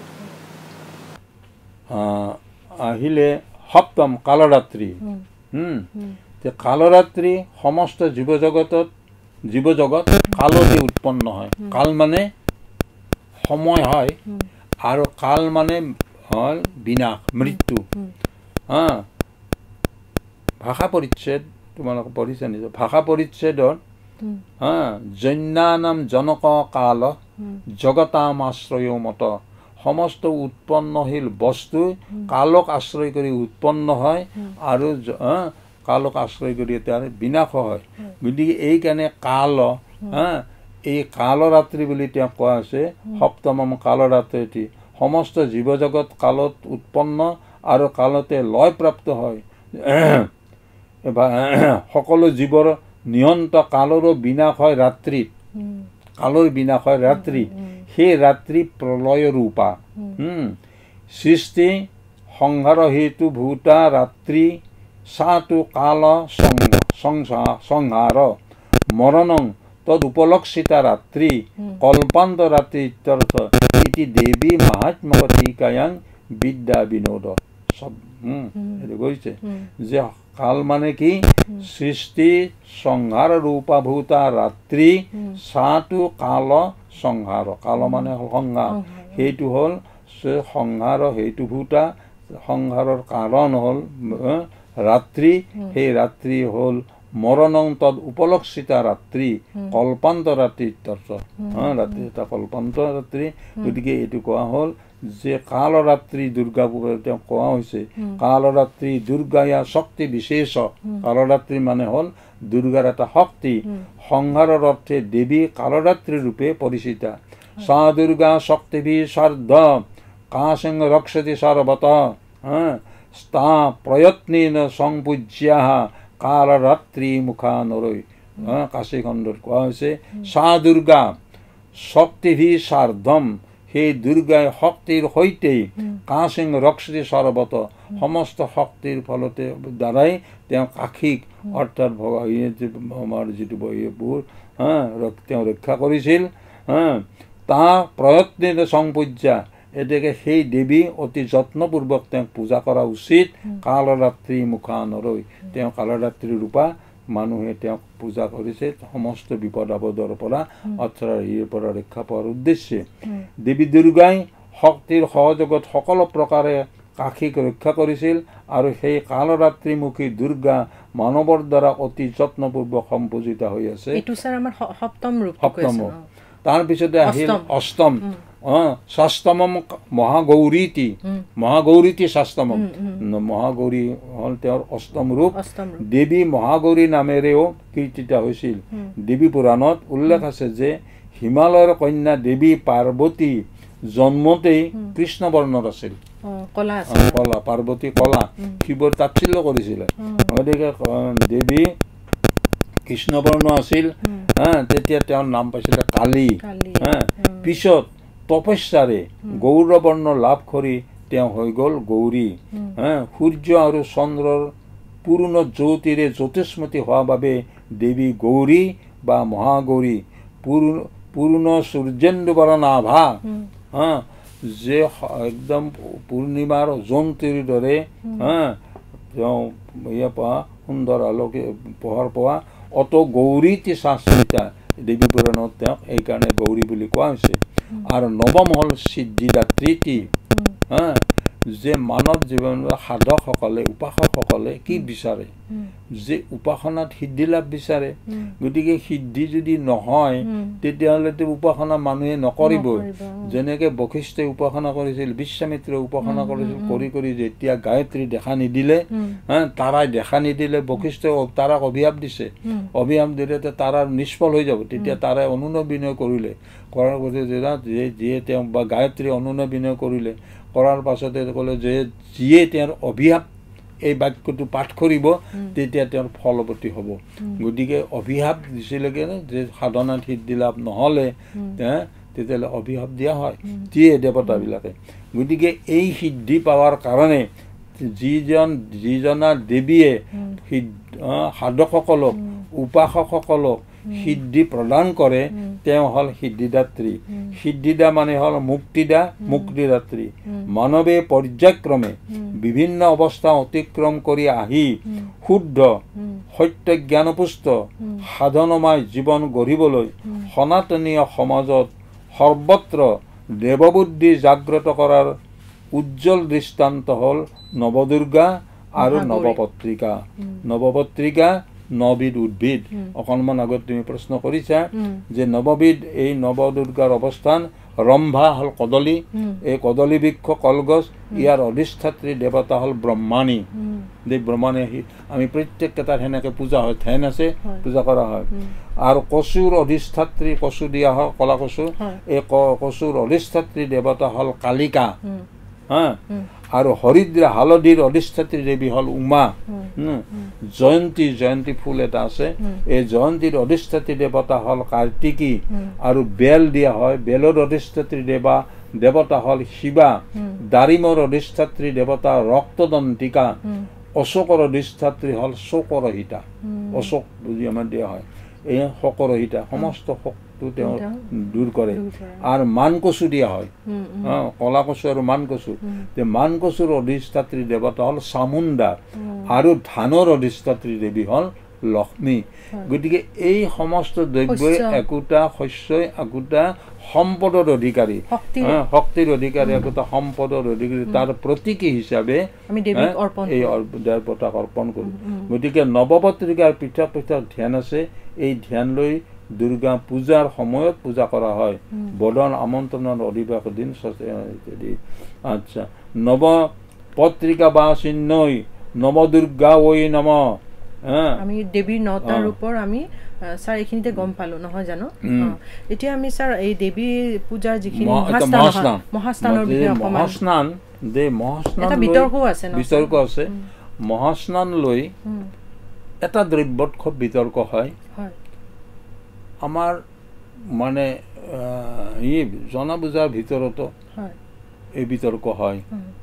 আহিলে সপ্তম কালৰাত্ৰি হম কালৰাত্ৰি সমস্ত জীৱ জগতত জীৱ জগত কালতে উৎপন্ন হয় কাল মানে সময় হয় আৰু কাল মানে হ'ল বিনাশ মৃত্যু হা ভাষা পৰিচ্ছেদ তোমালোকে পঢ়িছা নিশ্চয় ভাষা পৰিচ্ছেদত হা জন্যানাম জনক কাল জগতাম আশ্ৰয় মত সমস্ত উৎপন্নশীল বস্তু কালক আশ্ৰয় কৰি উৎপন্ন হয় আৰু কালক আশ্ৰয় কৰি তাৰ বিনাশ হয় গতিকে এইকাৰণে কাল হা এই কালৰাত্ৰি বুলি তেওঁ কোৱা আছে সপ্তমম কালৰাত্ৰি সমস্ত জীৱ জগত কালত উৎপন্ন আৰু কালতে লয় প্ৰাপ্ত হয় সকলো জীৱৰ নিয়ন্ত কালৰো বিনাশ হয় ৰাত্ৰিত কালৰ বিনাশ হয় ৰাত্ৰি সেই ৰাত্ৰি প্ৰলয় ৰূপা সৃষ্টি সংহাৰ হেতু ভূতা ৰাত্ৰি সাতু কাল সংহাৰ মৰণং তদ উপলক্ষিতা ৰাত্ৰি কল্পান্ত ৰাত্ৰি ইত্যৰ্থ ইতি দেৱী মাহাত্ম্যটিকায়াং বিদ্যা বিনোদ সব এইটো কৈছে যে কাল মানে কি সৃষ্টি সংহাৰ ৰূপাভূতা ৰাত্ৰি সাতু কাল সংহাৰ কাল মানে হ'ল সংহাৰ সেইটো হ'ল সংহাৰ হেতুভূতা সংহাৰৰ কাৰণ হ'ল ৰাত্ৰি সেই ৰাত্ৰি হ'ল মৰণং তদ উপলক্ষিতা ৰাত্ৰি কল্পান্ত ৰাত্ৰি ইত্যৰ্থ ৰাত্ৰি এটা কল্পান্ত ৰাত্ৰি গতিকে এইটো কোৱা হ'ল যে কালৰাত্ৰি দুৰ্গা তেওঁ কোৱা হৈছে কালৰাত্ৰি দুৰ্গা ইয়াৰ শক্তি বিশেষ কালৰাত্ৰি মানে হ'ল দুৰ্গাৰ এটা শক্তি সংহাৰৰ অৰ্থে দেৱী কালৰাত্ৰি ৰূপে পৰিচিতা সা দুৰ্গা শক্তিভি সাৰ্ধ কাসং ৰক্ষতি সৰ্বত স্তা প্ৰয়ত্নেন সংপূজ্যা কালৰাত্ৰি মুখা নৰৈ কাশী খণ্ডত কোৱা হৈছে সা দুৰ্গা শক্তিভি সাৰ্ধম সেই দুৰ্গাই শক্তিৰ সৈতে কাসং ৰক্ষতি সৰ্বত সমস্ত শক্তিৰ ফলতে দ্বাৰাই তেওঁ কাশীক অৰ্থাৎ আমাৰ যিটো বৈবোৰ হা তেওঁ ৰক্ষা কৰিছিল হা তা প্ৰয়ত্নেন সংপূজ্যা এতেকে সেই দেৱী অতি যত্নপূৰ্বক তেওঁক পূজা কৰা উচিত কালৰাত্ৰি মুখা নৰৈ তেওঁ কালৰাত্ৰি ৰূপা মানুহে তেওঁক পূজা কৰিছে সমস্ত বিপদ আপদৰ পৰা অৰ্থাৎ ইয়াৰ পৰা ৰক্ষা পোৱাৰ উদ্দেশ্যে দেৱী দুৰ্গাই শক্তিৰ সহযোগত সকলো প্ৰকাৰে কাশীক ৰক্ষা কৰিছিল আৰু সেই কালৰাত্ৰিমুখী দুৰ্গা মানৱৰ দ্বাৰা অতি যত্নপূৰ্বক সম্পূজিত হৈ আছে এইটো স্যাৰ আমাৰ সপ্তম ৰূপ সপ্তম তাৰ পিছতে আহিল অষ্টম ষষ্ঠমম মহাগৌৰীতি মহাগৌৰীতি ষষ্ঠমম মহাগৌৰী হ'ল তেওঁৰ অষ্টম ৰূপ দেৱী মহাগৌৰী নামেৰেও কীৰ্তিত হৈছিল দেৱী পুৰাণত উল্লেখ আছে যে হিমালয়ৰ কন্যা দেৱী পাৰ্বতী জন্মতেই কৃষ্ণ বৰ্ণৰ আছিল কলা কলা পাৰ্বতী কলা শিৱৰ তাচ্ছিল্য কৰিছিলে গতিকে দেৱী কৃষ্ণ বৰ্ণ আছিল হা তেতিয়া তেওঁৰ নাম পাইছিলে কালী হা পিছত তপস্যাৰে গৌৰ বৰ্ণ লাভ কৰি তেওঁ হৈ গ'ল গৌৰী হা সূৰ্য আৰু চন্দ্ৰৰ পূৰ্ণ জ্যোতিৰে জ্যোতিষ্মতী হোৱা বাবে দেৱী গৌৰী বা মহাগৌৰী পূৰ্ণ সূৰ্যেন্দু বৰণাভা হা যে একদম পূৰ্ণিমাৰ জোনটিৰ দৰে হা তেওঁ ইয়া পোৱা সুন্দৰ আলোকে পোহৰ পোৱা অত গৌৰীতি শাস্ত্ৰিতা দেৱী পুৰাণত তেওঁক এইকাৰণে গৌৰী বুলি কোৱা হৈছে আৰু নৱম হ'ল সিদ্ধিদাত্ৰীতি হা যে মানৱ জীৱনৰ সাধকসকলে উপাসকসকলে কি বিচাৰে যে উপাসনাত সিদ্ধি লাভ বিচাৰে গতিকে সিদ্ধি যদি নহয় তেতিয়াহ'লেতো উপাসনা মানুহে নকৰিবই যেনেকৈ বশিষ্ঠই উপাসনা কৰিছিল বিশ্বামিত্ৰই উপাসনা কৰিছিল কৰি কৰি যেতিয়া গায়ত্ৰী দেখা নিদিলে হা তাৰাই দেখা নিদিলে বশিষ্ঠই তাৰাক অভিশাপ দিছে অভিশাপ দিলে তাৰাৰ নিষ্ফল হৈ যাব তেতিয়া তাৰাই অনুনয় বিনয় কৰিলে কৰাৰ পাছত যে যিয়ে তেওঁ বা গায়ত্ৰী অনুনয় বিনয় কৰিলে কৰাৰ পাছতে ক'লে যে যিয়ে তেওঁৰ অভিশাপ এই বাক্যটো পাঠ কৰিব তেতিয়া তেওঁৰ ফলৱতী হ'ব গতিকে অভিশাপ দিছিলে যে সাধনাত সিদ্ধি লাভ নহ'লে তেতিয়াহ'লে অভিশাপ দিয়া হয় যিয়ে দেৱতাবিলাকে গতিকে এই সিদ্ধি পাৱাৰ কাৰণে যিজন যিজনা দেৱীয়ে সাধকসকলক উপাসকসকলক সিদ্ধি প্ৰদান কৰে তেওঁ হ'ল সিদ্ধিদাত্ৰী সিদ্ধিদা মানে হ'ল মুক্তিদা মুক্তিদাত্ৰী মানৱে পৰ্যায়ক্ৰমে বিভিন্ন অৱস্থা অতিক্ৰম কৰি আহি শুদ্ধ সত্য জ্ঞানপুষ্ট সাধনময় জীৱন গঢ়িবলৈ সনাতনীয় সমাজত সৰ্বত্ৰ দেৱবুদ্ধি জাগ্ৰত কৰাৰ উজ্জ্বল দৃষ্টান্ত হ'ল নৱদুৰ্গা আৰু নৱপত্ৰিকা নৱপত্ৰিকা নবিধ উদ্ভিদ অকণমান আগত তুমি প্ৰশ্ন কৰিছা যে নৱবিধ এই নৱদুৰ্গাৰ অৱস্থান ৰম্ভা হ'ল কদলী এই কদলী বৃক্ষ কলগছ ইয়াৰ অধিষ্ঠাত্ৰী দেৱতা হ'ল ব্ৰহ্মাণী দেৱ ব্ৰহ্মাণী আমি প্ৰত্যেককেইটাৰ সেনেকৈ পূজা হয় ধ্যান আছে পূজা কৰা হয় আৰু কচুৰ অধিষ্ঠাত্ৰী কচু দিয়া হয় কলা কচু এই কচুৰ অধিষ্ঠাত্ৰী দেৱতা হ'ল কালিকা হা আৰু হৰিদ্ৰা হালধিৰ অধিষ্ঠাত্ৰী দেৱী হ'ল উমা জয়ন্তী জয়ন্তী ফুল এটা আছে এই জয়ন্তীৰ অধিষ্ঠাত্ৰী দেৱতা হ'ল কাৰ্তিকী আৰু বেল দিয়া হয় বেলৰ অধিষ্ঠাত্ৰী দেৱা দেৱতা হ'ল শিৱা দাৰিমৰ অধিষ্ঠাত্ৰী দেৱতা ৰক্তদন্তিকা অশোকৰ অধিষ্ঠাত্ৰী হ'ল শোকৰহিতা অশোক বুজি আমাৰ দিয়া হয় এই শোকৰহিতা সমস্ত শোকটো তেওঁ দূৰ কৰে আৰু মানকচু দিয়া হয় কলা কচু আৰু মানকচু মানকচুৰ অধিষ্ঠাত্ৰী দেৱতা হ'ল চামুণ্ডা আৰু ধানৰ অধিষ্ঠাত্ৰী দেৱী হ'ল লক্ষ্মী গতিকে এই সমস্ত দ্ৰব্যই একোটা শস্যই একোটা সম্পদৰ অধিকাৰী শক্তিৰ অধিকাৰী একোটা সম্পদৰ অধিকাৰী তাৰ প্ৰতীকী হিচাপে এই দেৱতাক অৰ্পণ কৰোঁ গতিকে নৱপত্ৰিকাৰ পৃথক পৃথক ধ্যান আছে এই ধ্যান লৈ দুৰ্গা পূজাৰ সময়ত পূজা কৰা হয় বদন আমন্ত্ৰণৰ অধিবাস দিন আচ্ছা নৱপত্ৰিকা বা চিহ্নই নৱদুৰ্গা ঐ নম আমি দেৱীৰ নটা ৰূপৰ আমি স্যাৰ এইখিনিতে গম পালো নহয় জানো এতিয়া আমি স্যাৰ এই দেৱী পূজাৰ যিখিনি মহাস্নান মহাস্নানৰ বিষয়ে অকমান মহাস্নান দে মহাস্নান এটা বিতৰ্কও আছে ন বিতৰ্ক আছে মহাস্নান লৈ এটা দ্ৰব্যত খুব বিতৰ্ক হয় আমাৰ মানে এই জনা বুজাৰ ভিতৰতো এই বিতৰ্ক হয়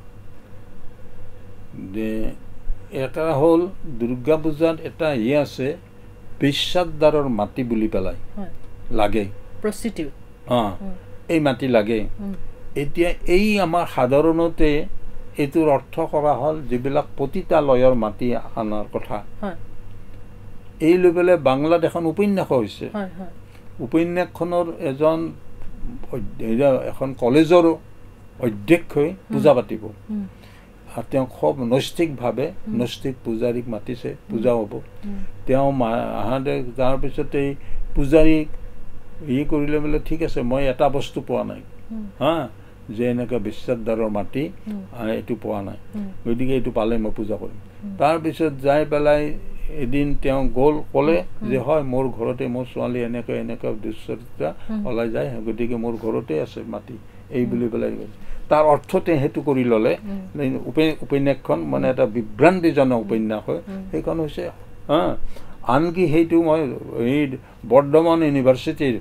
যে এটা হ'ল দুৰ্গা পূজাত এটা ই আছে বিশ্বাদ্বাৰৰ মাটি বুলি পেলাই লাগে প্ৰস্টিটিউট অঁ এই মাটি লাগে এতিয়া এই আমাৰ সাধাৰণতে এইটোৰ অৰ্থ কৰা হ'ল যিবিলাক পতিতালয়ৰ মাটি আনাৰ কথা এই লৈ পেলাই বাংলাত এখন উপন্যাস হৈছে উপন্যাসখনৰ এজন এখন কলেজৰ অধ্যক্ষই পূজা পাতিব আৰু তেওঁ খুব নৈষ্ঠিকভাৱে নৈষ্ঠিক পূজাৰীক মাতিছে পূজা হ'ব তেওঁ আহাতে তাৰপিছতে এই পূজাৰীক ই কৰিলে বোলে ঠিক আছে মই এটা বস্তু পোৱা নাই হা যে এনেকৈ বিশ্বাদ্বাৰৰ মাটি এইটো পোৱা নাই গতিকে এইটো পালে মই পূজা কৰিম তাৰপিছত যাই পেলাই এদিন তেওঁ গ'ল ক'লে যে হয় মোৰ ঘৰতে মোৰ ছোৱালী এনেকৈ এনেকৈ দুশ্চৰিত্ৰা ওলাই যায় গতিকে মোৰ ঘৰতে আছে মাটি এই বুলি পেলাই তাৰ অৰ্থতে সেইটো কৰি ল'লে উপন্যাসখন মানে এটা বিভ্ৰান্তিজনক উপন্যাস হয় সেইখন হৈছে হা আনকি সেইটো মই এই বৰ্ধমান ইউনিভাৰ্চিটিৰ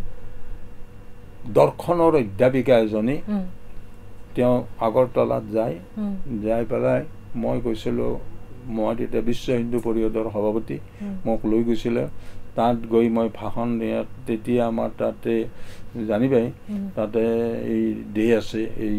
দৰ্শনৰ অধ্যাপিকা এজনী তেওঁ আগৰতলাত যায় যাই পেলাই মই গৈছিলোঁ মই তেতিয়া বিশ্ব হিন্দু পৰিষদৰ সভাপতি মোক লৈ গৈছিলে তাত গৈ মই ভাষণ দিয়াত তেতিয়া আমাৰ তাতে জানিবাই তাতে এই দে আছে এই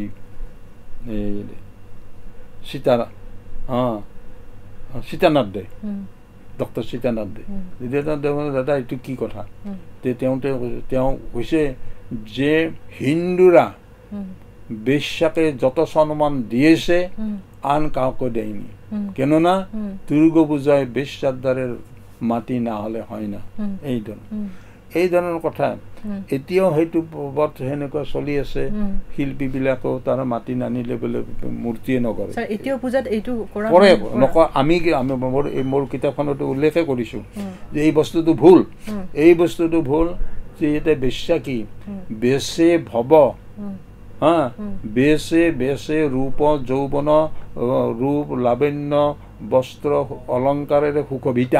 সীতা অঁ সীতানাথ দে ডক্টৰ সীতানাথ দে তেতিয়া দাদা এইটো কি কথা তে তেওঁ তেওঁ কৈছে যে হিন্দুৰা বেশ্যাকে যত সন্মান দিয়েছে আন কাউকে দেয়নি, কেননা দুর্গা পূজায় বেশ্যার দ্বারের মাটি না হলে হয় না। এই ধরনের এই ধৰণৰ কথা এতিয়াও হয়তো বৰ সেনেকুৱা চলি আছে। শিল্পীবিলাকেও তাৰ মাটি নানিলে বোলে মূৰ্তিয়ে নকৰে, এতিয়াও পূজাত এইটো কৰে নকয়। আমি মোৰ মোৰ কিতাপখনতো উল্লেখে কৰিছোঁ যে এই বস্তুটো ভুল, এই বস্তুটো ভুল। যে এতিয়া বেশ্যা কি? বেচে ভৱ, হা, বেচে বেচে ৰূপ যৌৱন, ৰূপ লাৱণ্য, বস্ত্ৰ অলংকাৰেৰে সুশোভিতা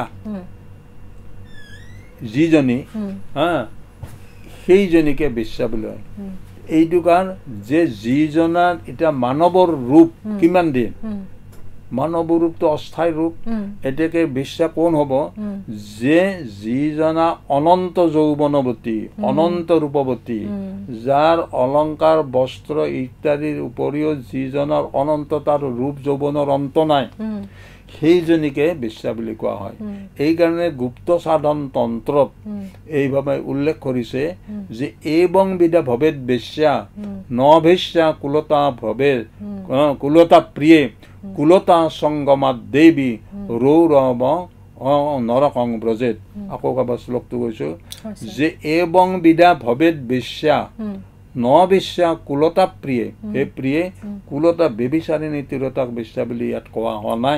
যিজনী, হা, সেইজনীকে বেশ্যা বুলি কয়। এইটো কাৰণ যে যিজনাৰ এতিয়া মানৱৰ ৰূপ কিমান দিন, মানৱৰ ৰূপটো অস্থায়ী ৰূপ। এতিয়াকে বেশ্যা কোন হ'ব? যে যিজনা অনন্ত যৌৱনৱতী, অনন্ত ৰূপৱতী, যাৰ অলংকাৰ বস্ত্ৰ ইত্যাদিৰ উপৰিও যিজনৰ অনন্ততাৰ ৰূপ যৌৱনৰ অন্ত নাই, সেইজনীকে বেশ্যা বুলি কোৱা হয়। এইকাৰণে গুপ্ত সাধন তন্ত্ৰত এইভাৱে উল্লেখ কৰিছে যে এবং বিধা ভৱেদ বেশ্যা ন বেশ্যা কুলতা ভৱেদ কুলতা প্ৰিয়ে কুলতা সংগমাত দেৱী ৰৌৰৱ নৰকং ব্ৰজেত। আকৌ কাবাৰ শ্লোকটো কৈছো যে এবং বিধা ভৱেদ বেশ্যা ন বেশ্যা কুলতা প্ৰিয়ে। সেই প্ৰিয়ে কুলতা বেবিচাৰিণী তিৰোতাক বেশ্যা বুলি ইয়াত কোৱা হোৱা নাই,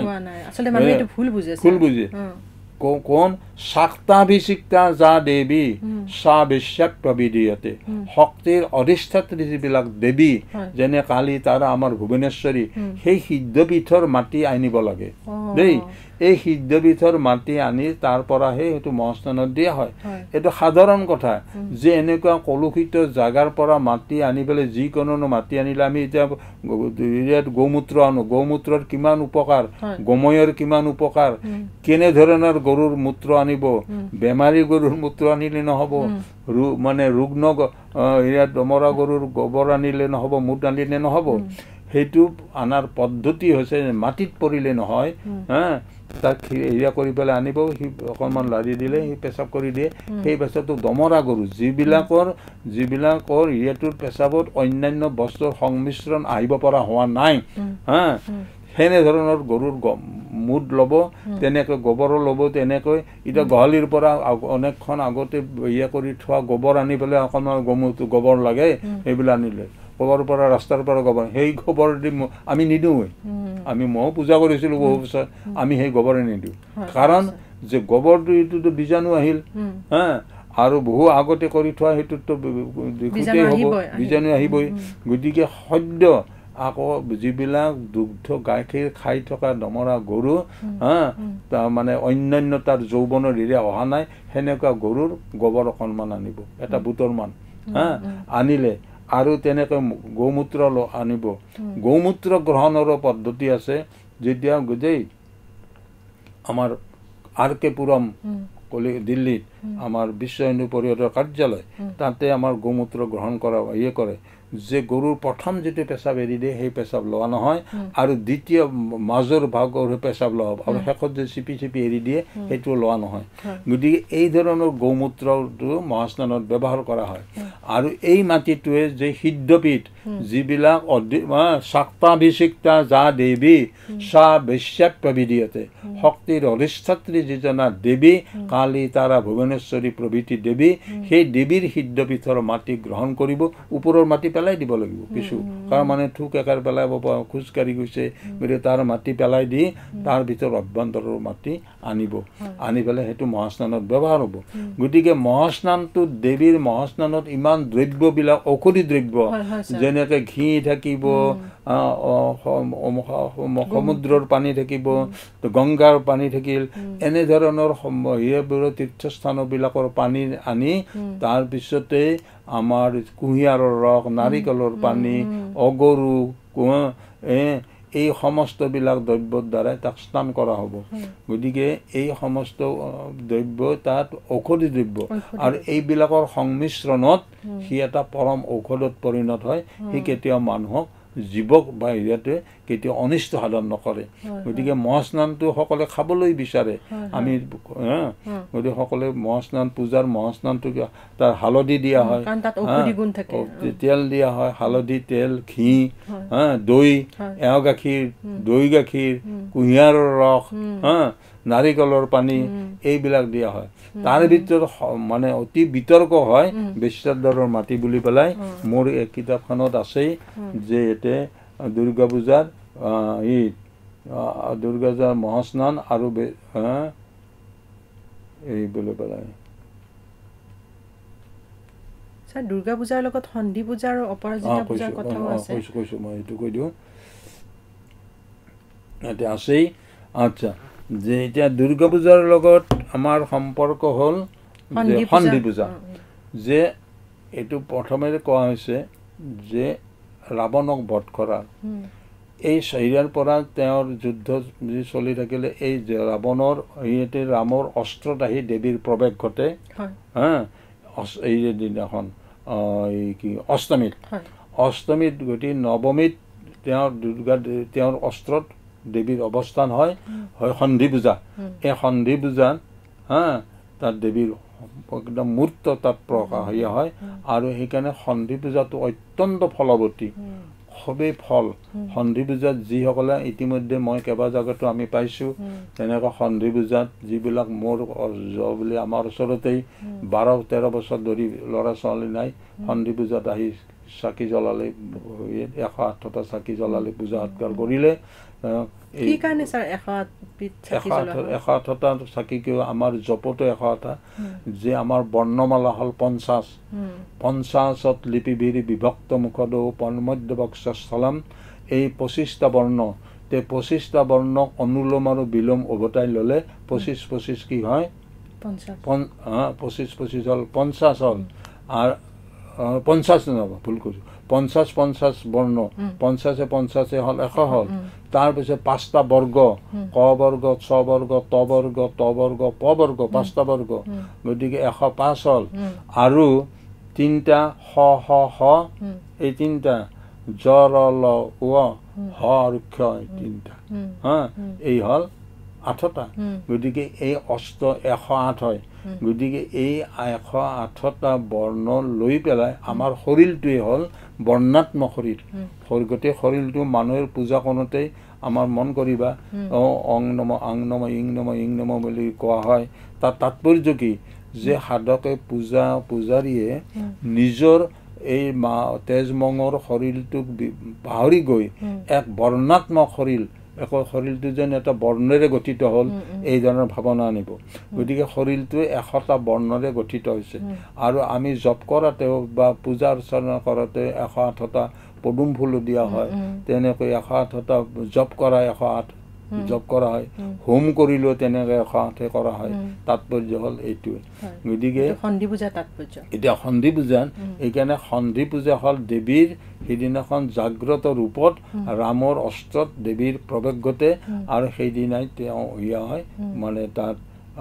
ভুল বুজে। কোন শাক্তাভিষিক্তা যা দেৱী সা বেশ্যাত প্ৰবিদীয়তে। শক্তিৰ অধিষ্ঠাত্ৰী যিবিলাক দেৱী, যেনে কালী, তাৰা আমাৰ ভুৱনেশ্বৰী, সেই সিদ্ধপীঠৰ মাটি আনিব লাগে দেই। এই সিদ্ধপীঠৰ মাটি আনি তাৰ পৰাহে সেইটো মহাস্নানত দিয়া হয়। এইটো সাধাৰণ কথা যে এনেকুৱা কলুষিত জাগাৰ পৰা মাটি আনি পেলাই যিকোনো মাটি আনিলে, আমি এতিয়া ইয়াত গৌমূত্ৰ আনো, গৌমূত্ৰৰ কিমান উপকাৰ, গোময়ৰ কিমান উপকাৰ, কেনেধৰণৰ গৰুৰ মূত্ৰ আনিব, বেমাৰী গৰুৰ মূত্ৰ আনিলে নহ'ব, মানে ৰুগ্ন ইয়াত দমৰা গৰুৰ গোবৰ আনিলে নহ'ব, মুঠ আনিলে নহ'ব। সেইটো আনাৰ পদ্ধতি হৈছে মাটিত পৰিলে নহয়, হা, তাক হেৰিয়া কৰি পেলাই আনিব, সি অকণমান লাৰি দিলে সি পেচাব কৰি দিয়ে। সেই পেচাবটো দমৰা গৰু, যিবিলাকৰ যিবিলাকৰ ইয়াটোৰ পেচাবত অন্যান্য বস্তুৰ সংমিশ্ৰণ আহিব পৰা হোৱা নাই, হা, সেনেধৰণৰ গৰুৰ মুঠ ল'ব, তেনেকৈ গোবৰো ল'ব। তেনেকৈ এতিয়া গোহালিৰ পৰা অনেকখন আগতে ইয়ে কৰি থোৱা গোবৰ আনি পেলাই অকণমান গমূত্ৰ গোবৰ লাগে, সেইবিলাক আনিলে গোবৰৰ পৰা ৰাস্তাৰ পৰা গোবৰ, সেই গোবৰ দি আমি নিদিওঁৱে। আমি ময়ো পূজা কৰিছিলোঁ বহু বছৰ, আমি সেই গোবৰে নিদিওঁ। কাৰণ যে গোবৰটো এইটোতো বীজাণু আহিল, হা, আৰু বহু আগতে কৰি থোৱা সেইটোতো দেখোঁতেই হ'ব, বীজাণু আহিবই। গতিকে সদ্য আকৌ যিবিলাক দুগ্ধ গাখীৰ খাই থকা দমৰা গৰু, হা, তাৰ মানে অন্যান্য তাৰ যৌৱনৰ হেৰি অহা নাই, সেনেকুৱা গৰুৰ গোবৰ অকণমান আনিব, এটা বুটৰমান, হা, আনিলে আৰু তেনেকৈ গৌমূত্ৰ আনিব। গৌমূত্ৰ গ্ৰহণৰো পদ্ধতি আছে। যেতিয়া দেই আমাৰ আৰ কে পুৰম কলি দিল্লীত আমাৰ বিশ্ব হিন্দু পৰিষদৰ কাৰ্যালয়, তাতে আমাৰ গৌমূত্ৰ গ্ৰহণ কৰা ইয়ে কৰে যে গৰুৰ প্ৰথম যিটো পেচাব এৰি দিয়ে সেই পেচাব লোৱা নহয়, আৰু দ্বিতীয় মাজৰ ভাগৰ পেচাব লোৱা হ'ব, আৰু শেষত যে চিপি চিপি এৰি দিয়ে সেইটো লোৱা নহয়। গতিকে এই ধৰণৰ গৌমূত্ৰটো মহাস্নানত ব্যৱহাৰ কৰা হয়। আৰু এই মাটিটোৱে যে সিদ্ধপীঠ, যিবিলাক শাক্তাভিষিক্তা যা দেৱী সা বেশ্যাত প্ৰবিদীয়তে। শক্তিৰ অধিষ্ঠাত্ৰী যিজনা দেৱী, কালী, তাৰা, ভুৱনেশ্বৰী প্ৰভৃতি দেৱী, সেই দেৱীৰ সিদ্ধপীঠৰ মাটি গ্ৰহণ কৰিব। ওপৰৰ মাটি পেলাই দিব লাগিব কিছু, কাৰণ মানে থুক একাৰ পেলাব পৰা খোজকাঢ়ি গৈছে, গতিকে তাৰ মাটি পেলাই দি তাৰ ভিতৰত অভ্যন্তৰৰ মাটি আনিব, আনি পেলাই সেইটো মহাস্নানত ব্যৱহাৰ হ'ব। গতিকে মহাস্নানটোত দেৱীৰ মহাস্নানত ইমান দ্ৰব্যবিলাক ঔষধি দ্ৰব্য, যেনেকৈ ঘি থাকিব, সমুদ্ৰৰ পানী থাকিব, গংগাৰ পানী থাকিল, এনেধৰণৰ সেইবোৰৰ তীৰ্থস্থানবিলাকৰ পানী আনি তাৰপিছতে আমাৰ কুঁহিয়াৰৰ ৰস, নাৰিকলৰ পানী, অগৰু, এই সমস্তবিলাক দ্ৰব্যৰ দ্বাৰাই তাক স্নান কৰা হ'ব। গতিকে এই সমস্ত দ্ৰব্য তাত ঔষধি দ্ৰব্য, আৰু এইবিলাকৰ সংমিশ্ৰণত সি এটা পৰম ঔষধত পৰিণত হয়। সি কেতিয়াও মানুহক জীৱক বা ইয়াতে কেতিয়াও অনিষ্ট সাধন নকৰে গতিকে মহ স্নানটো সকলে খাবলৈ বিচাৰে আমি গতিকে সকলে মহ স্নান পূজাৰ মহ স্নানটো তাৰ হালধি দিয়া হয় তেল দিয়া হয় হালধি তেল ঘি হা দৈ এওঁ গাখীৰ দৈ গাখীৰ কুঁহিয়াৰৰ ৰস হা নাৰিকলৰ পানী এইবিলাক দিয়া হয় তাৰ ভিতৰত মানে অতি বিতৰ্ক হয় বেশ্যাদৰৰ মাটি বুলি পেলাই মোৰ এই কিতাপখনত আছেই যে এতে দুৰ্গা পূজাৰ ই দুৰ্গা পূজাৰ মহাস্নান আৰু এই বুলি পেলাই স্যাৰ দুৰ্গা পূজাৰ লগত সন্ধি পূজা আৰু অপৰাজিতা পূজাৰ কথাও আছে কৈছো কৈছো মই এইটো কৈ দিওঁ এতে আছেই আচ্ছা যে এতিয়া দুৰ্গা পূজাৰ লগত আমাৰ সম্পৰ্ক হ'ল যে সন্ধি পূজা যে এইটো প্ৰথমে কোৱা হৈছে যে ৰাৱণক বধ কৰা এই শৰীৰৰ পৰা তেওঁৰ যুদ্ধ যি চলি থাকিলে এই ৰাৱণৰ ইয়াতে ৰামৰ অস্ত্ৰত আহি দেৱীৰ প্ৰৱেশ ঘটে হা এই দিনাখন এই কি অষ্টমীত অষ্টমীত গতি নৱমীত তেওঁৰ দুৰ্গা তেওঁৰ অস্ত্ৰত দেৱীৰ অৱস্থান হয় হয় সন্ধি পূজা এই সন্ধি পূজাত হা তাত দেৱীৰ একদম মূৰ্ত তাত প্ৰকাশ হয় আৰু সেইকাৰণে সন্ধি পূজাটো অত্যন্ত ফলৱতী খুবেই ফল সন্ধি পূজাত যিসকলে ইতিমধ্যে মই কেইবা জাগাতো আমি পাইছোঁ তেনেকুৱা সন্ধি পূজাত যিবিলাক মোৰ বুলি আমাৰ ওচৰতেই বাৰ তেৰ বছৰ ধৰি ল'ৰা ছোৱালী নাই সন্ধি পূজাত আহি চাকি জ্বলালে এশ আঠটা চাকি জ্বলালে পূজা সৎকাৰ কৰিলে এশ আঠটা চাকি কিয় আমাৰ জপতো এশ আঠটা যে আমাৰ বৰ্ণমালা হ'ল পঞ্চাছ পঞ্চাছত লিপিভিৰি বিভক্ত মুখদৌ পৰমধ্যবক্ষস্থলম এই পঁচিছটা বৰ্ণ তে পঁচিছটা বৰ্ণক অনুলোম আৰু বিলোম উভতাই ল'লে পঁচিছ পঁচিছ কি হয় পঁচিছ পঁচিছ হ'ল পঞ্চাছ হ'ল আৰু পঞ্চাছ নহ'ব ভুল কৰিছোঁ পঞ্চাছ পঞ্চাছ বৰ্ণ পঞ্চাছে পঞ্চাছে হ'ল এশ হ'ল তাৰপিছত পাঁচটা বৰ্গ ক বৰ্গ ছ বৰ্গ ত বৰ্গ ত বৰ্গ প বৰ্গ পাঁচটা বৰ্গ গতিকে এশ পাঁচ হ'ল আৰু তিনিটা স স স এই তিনিটা জ ৰ ল উ হ আৰু ক্ষ এই তিনিটা হা এই হ'ল আঠটা গতিকে এই অষ্ট এশ আঠ হয় গতিকে এই এশ আঠটা বৰ্ণ লৈ পেলাই আমাৰ শৰীৰটোৱে হ'ল বৰ্ণাত্মক শৰীৰ গোটেই শৰীৰটো মানুহৰ পূজা কৰোঁতেই আমাৰ মন কৰিবা অ অং নম আং নম ইং নম ইং নম বুলি কোৱা হয় তাৰ তাৎপৰ্য কি যে সাধকে পূজা পূজাৰীয়ে নিজৰ এই মা তেজমঙৰ শৰীৰটোক পাহৰি গৈ এক বৰ্ণাত্মক শৰীৰ একো শৰীৰটো যেন এটা বৰ্ণেৰে গঠিত হ'ল এই ধৰণৰ ভাৱনা আনিব গতিকে শৰীৰটোৱে এশটা বৰ্ণৰে গঠিত হৈছে আৰু আমি জপ কৰাতেও বা পূজা অৰ্চনা কৰাতে এশ আঠটা পদুম ফুলো দিয়া হয় তেনেকৈ এশ আঠটা জপ কৰা এশ আঠ জপ কৰা হয় হোম কৰিলেও তেনেকৈ এশ আঠে কৰা হয় তাৎপৰ্য হ'ল এইটোৱে গতিকে সন্ধি পূজা তাৎপৰ্য এতিয়া সন্ধি পূজাত এইকাৰণে সন্ধি পূজা হ'ল দেৱীৰ সেইদিনাখন জাগ্ৰত ৰূপত ৰামৰ অস্ত্ৰত দেৱীৰ প্ৰৱেশ ঘটে আৰু সেইদিনাই তেওঁ ইয়া হয় মানে তাত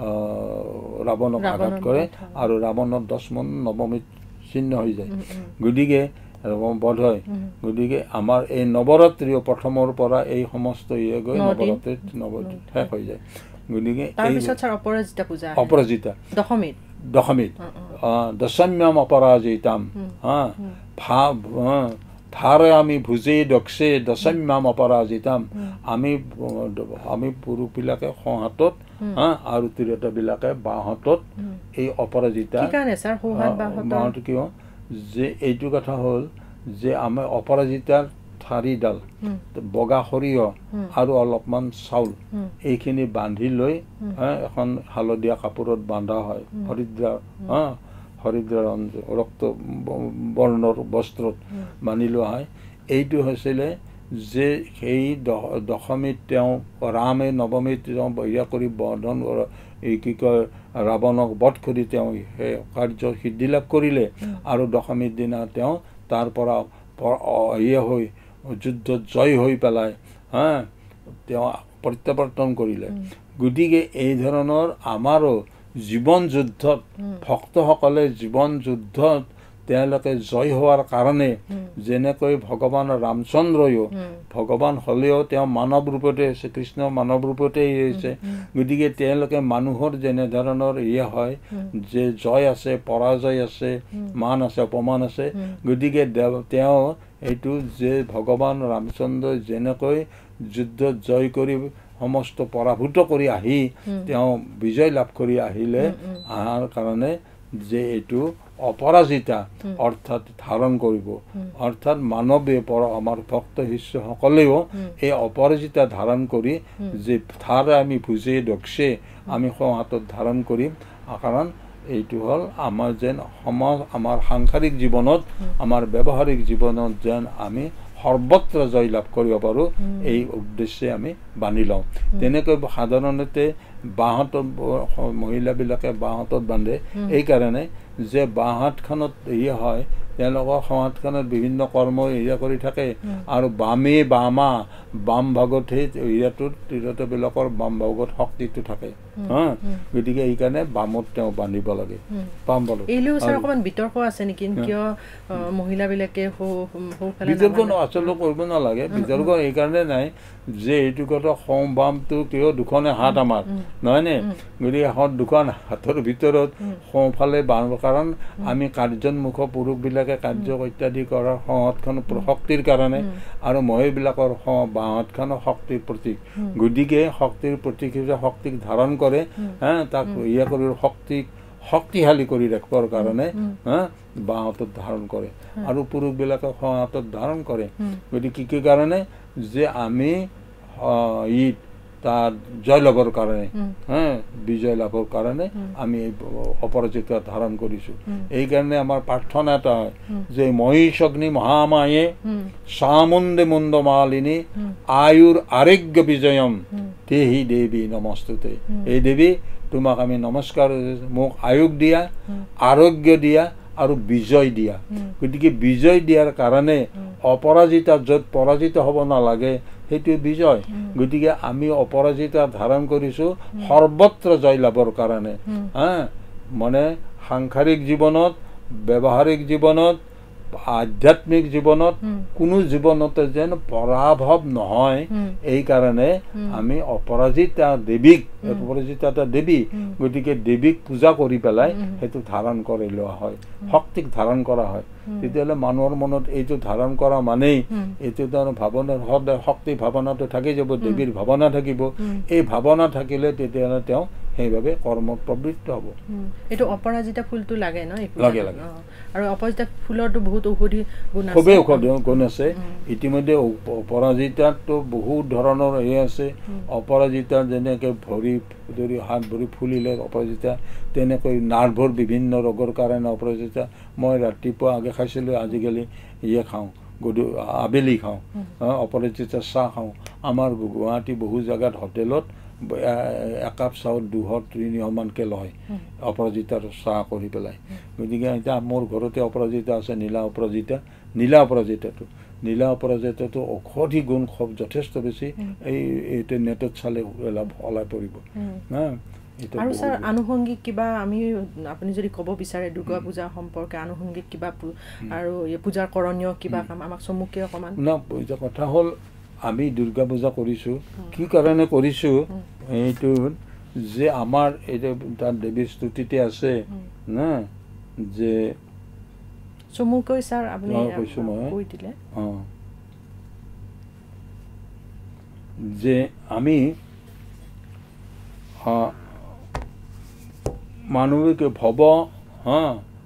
ৰাৱণক আঘাত কৰে আৰু ৰাৱণৰ দশমন নৱমীত চিহ্ন হৈ যায় গতিকে বধ হয় গতিকে আমাৰ এই নৱৰাত্ৰিও প্ৰথমৰ পৰা এই সমস্ত ইয়ে গৈ নৱৰাত্ৰিত নৱৰাত্ৰিত শেষ হৈ যায় গতিকে অপৰাজিতা পূজা অপৰাজিতা দশমীত দশমীত দশম্যাম অপৰাজিতাম হা ভা ভাৰে আমি ভুজে দক্ষে দশম্যাম অপৰাজিতাম আমি আমি পুৰুষবিলাকে সোঁ হাতত হা আৰু তিৰোতাবিলাকে বাওঁ হাতত এই অপৰাজিতা বাওঁটো কিয় যে এইটো কথা হ'ল যে আমাৰ অপৰাজিতাৰ ঠাৰিডাল বগা সৰিয়হ আৰু অলপমান চাউল এইখিনি বান্ধি লৈ এখন হালধীয়া কাপোৰত বান্ধা হয় হৰিদ্ৰা হা হৰিদ্ৰা ৰক্ত বৰ্ণৰ বস্ত্ৰত বান্ধি লোৱা হয় এইটো হৈছিলে যে সেই দশমীত তেওঁ ৰামে নৱমীত তেওঁ বহিয়া কৰি বৰ্ধন এই কি কয় ৰাৱণক বধ কৰি তেওঁ সেই কাৰ্য সিদ্ধি লাভ কৰিলে আৰু দশমীৰ দিনা তেওঁ তাৰ পৰা ইয়ে হৈ যুদ্ধত জয় হৈ পেলাই হা তেওঁ প্ৰত্যাৱৰ্তন কৰিলে গতিকে এই ধৰণৰ আমাৰো জীৱন যুদ্ধত ভক্তসকলে জীৱন যুদ্ধত তেওঁলোকে জয় হোৱাৰ কাৰণে যেনেকৈ ভগৱান ৰামচন্দ্ৰয়ো ভগৱান হ'লেও তেওঁ মানৱ ৰূপতে আছে, কৃষ্ণ মানৱ ৰূপতে আহিছে। গতিকে তেওঁলোকে মানুহৰ যেনেধৰণৰ ইয়ে হয় যে জয় আছে, পৰাজয় আছে, মান আছে, অপমান আছে। গতিকে তেওঁ এইটো যে ভগৱান ৰামচন্দ্ৰই যেনেকৈ যুদ্ধত জয় কৰি সমস্ত পৰাভূত কৰি আহি তেওঁ বিজয় লাভ কৰি আহিলে, অহাৰ কাৰণে যে এইটো অপৰাজিতা অৰ্থাৎ ধাৰণ কৰিব, অৰ্থাৎ মানৱে আমাৰ ভক্ত শিষ্যসকলেও এই অপৰাজিতা ধাৰণ কৰি যে ধাৰ আমি ভুজে দক্ষে আমি হাতত ধাৰণ কৰিম। কাৰণ এইটো হ'ল আমাৰ যেন সমাজ, আমাৰ সাংসাৰিক জীৱনত, আমাৰ ব্যৱহাৰিক জীৱনত যেন আমি সৰ্বত্ৰ জয় লাভ কৰিব পাৰোঁ, এই উদ্দেশ্যে আমি বান্ধি লওঁ। তেনেকৈ সাধাৰণতে বাঁহত মহিলাবিলাকে বাঁহতত বান্ধে এইকাৰণে যে বাঁহাতখনত ইয়ে হয়, তেওঁলোকৰ সমাজখনত বিভিন্ন কৰ্ম ইয়া কৰি থাকে আৰু বামে বামা বাম ভাগতহে ইৰাটোত তিৰোতাবিলাকৰ বাম ভাগত শক্তিটো থাকে। হা, গতিকে এইকাৰণে বামত তেওঁ বান্ধিব লাগে। বাম ভাগত অকণমান বিতৰ্ক আছে নেকি, কিয় মহিলাবিলাকে বিতৰ্ক আচলতে কৰিব নালাগে। বিতৰ্ক এইকাৰণে নাই যে এইটো কথা সোম বামটো কিয় দুখনে হাত আমাৰ, নহয়নে? গতিকে হাত দুখন হাতৰ ভিতৰত সোঁফালে বাম, কাৰণ আমি কাৰ্যন্মুখ পুৰুষবিলাকে কাৰ্য ইত্যাদি কৰাৰ সহতখন শক্তিৰ কাৰণে আৰু মহিলাবিলাকৰ বাঁহতখনৰ শক্তিৰ প্ৰতীক। গতিকে শক্তিৰ প্ৰতীক হিচাপে শক্তিক ধাৰণ কৰে, হা, তাক ইয়ে কৰি শক্তিক শক্তিশালী কৰি ৰাখিবৰ কাৰণে হা বাঁহতত ধাৰণ কৰে আৰু পুৰুষবিলাকে হাতত ধাৰণ কৰে। গতিকে কি কাৰণে যে আমি ই তাত জয় লাভৰ কাৰণে, হা, বিজয় লাভৰ কাৰণে আমি অপৰাজিতা ধাৰণ কৰিছোঁ। এইকাৰণে আমাৰ প্ৰাৰ্থনা এটা হয় যে মহিষগ্নি মহামায়ে চামুণ্ডে মুণ্ড মালিনী আয়ুৰ আৰোগ্য বিজয়ম তেহি দেৱী নমস্তুতে। এই দেৱী তোমাক আমি নমস্কাৰ, মোক আয়োগ দিয়া, আৰোগ্য দিয়া আৰু বিজয় দিয়া। গতিকে বিজয় দিয়াৰ কাৰণে অপৰাজিতা য'ত পৰাজিত হ'ব নালাগে সেইটো বিজয়। গতিকে আমি অপৰাজিতা ধাৰণ কৰিছোঁ সৰ্বত্ৰ জয় লাভৰ কাৰণে। হা, মানে সাংসাৰিক জীৱনত, ব্যৱহাৰিক জীৱনত, আধ্যাত্মিক জীৱনত কোনো জীৱনতে যেন পৰাভৱ নহয়, এইকাৰণে আমি অপৰাজিতা দেৱীক, অপৰাজিতা এটা দেৱী, গতিকে দেৱীক পূজা কৰি পেলাই সেইটো ধাৰণ কৰি লোৱা হয়, শক্তিক ধাৰণ কৰা হয়। তেতিয়াহ'লে মানুহৰ মনত এইটো ধাৰণ কৰা মানেই এইটো তাৰ ভাৱনাৰ সদায় শক্তি ভাৱনাটো থাকি যাব, দেৱীৰ ভাৱনা থাকিব। এই ভাৱনা থাকিলে তেতিয়াহ'লে তেওঁ সেইভাৱে কৰ্মত প্ৰবৃত্ত হ'ব। এইটো অপৰাজিতা ফুলটো লাগে ন? লাগে লাগে। আৰু অপৰাজিতা ফুলৰটো বহুত ঔষধি গুণ আছে, খুবেই ঔষধি গুণ আছে। ইতিমধ্যে অপৰাজিতাতো বহুত ধৰণৰ এই আছে। অপৰাজিতা যেনেকৈ ভৰি ধৰি হাত ভৰি ফুলিলে অপৰাজিতা, তেনেকৈ নাৰ্ভৰ বিভিন্ন ৰোগৰ কাৰণে অপৰাজিতা। মই ৰাতিপুৱা আগে খাইছিলোঁ, আজিকালি ইয়ে খাওঁ, গধূলি আবেলি খাওঁ, অপৰাজিতা চাহ খাওঁ। আমাৰ গুৱাহাটী বহু জেগাত হোটেলত একাপ চাহত দুশ তিনিশমানকৈ লয় অপৰাজিতাৰ চাহ কৰি পেলাই। গতিকে এতিয়া মোৰ ঘৰতে অপৰাজিতা আছে, নীলা অপৰাজিতা। নীলা অপৰাজিতাটো নীলা অপৰাজিতাটো ঔষধি গুণ খুব যথেষ্ট বেছি। এই এইটো নেটত চালে ওলাই পৰিব। হা, আৰু ছাৰ আনুষংগিক কিবা আমি আপুনি যদি ক'ব বিচাৰে দুৰ্গা পূজা সম্পৰ্কে আনুষংগিক কিবা আৰু পূজাৰ কৰণীয় কিবা কাম আমাক চমুকৈ অকণমান। না, পূজা কথা হ'ল আমি দুৰ্গা পূজা কৰিছোঁ, কি কাৰণে কৰিছোঁ এইটো যে আমাৰ এইটো তাত দেৱীৰ স্তুতিতে আছে না, যে চমুকৈ ছাৰ আপুনি কৈছোঁ মই কৈ দিলে অঁ যে আমি মানুহে ভৱ হা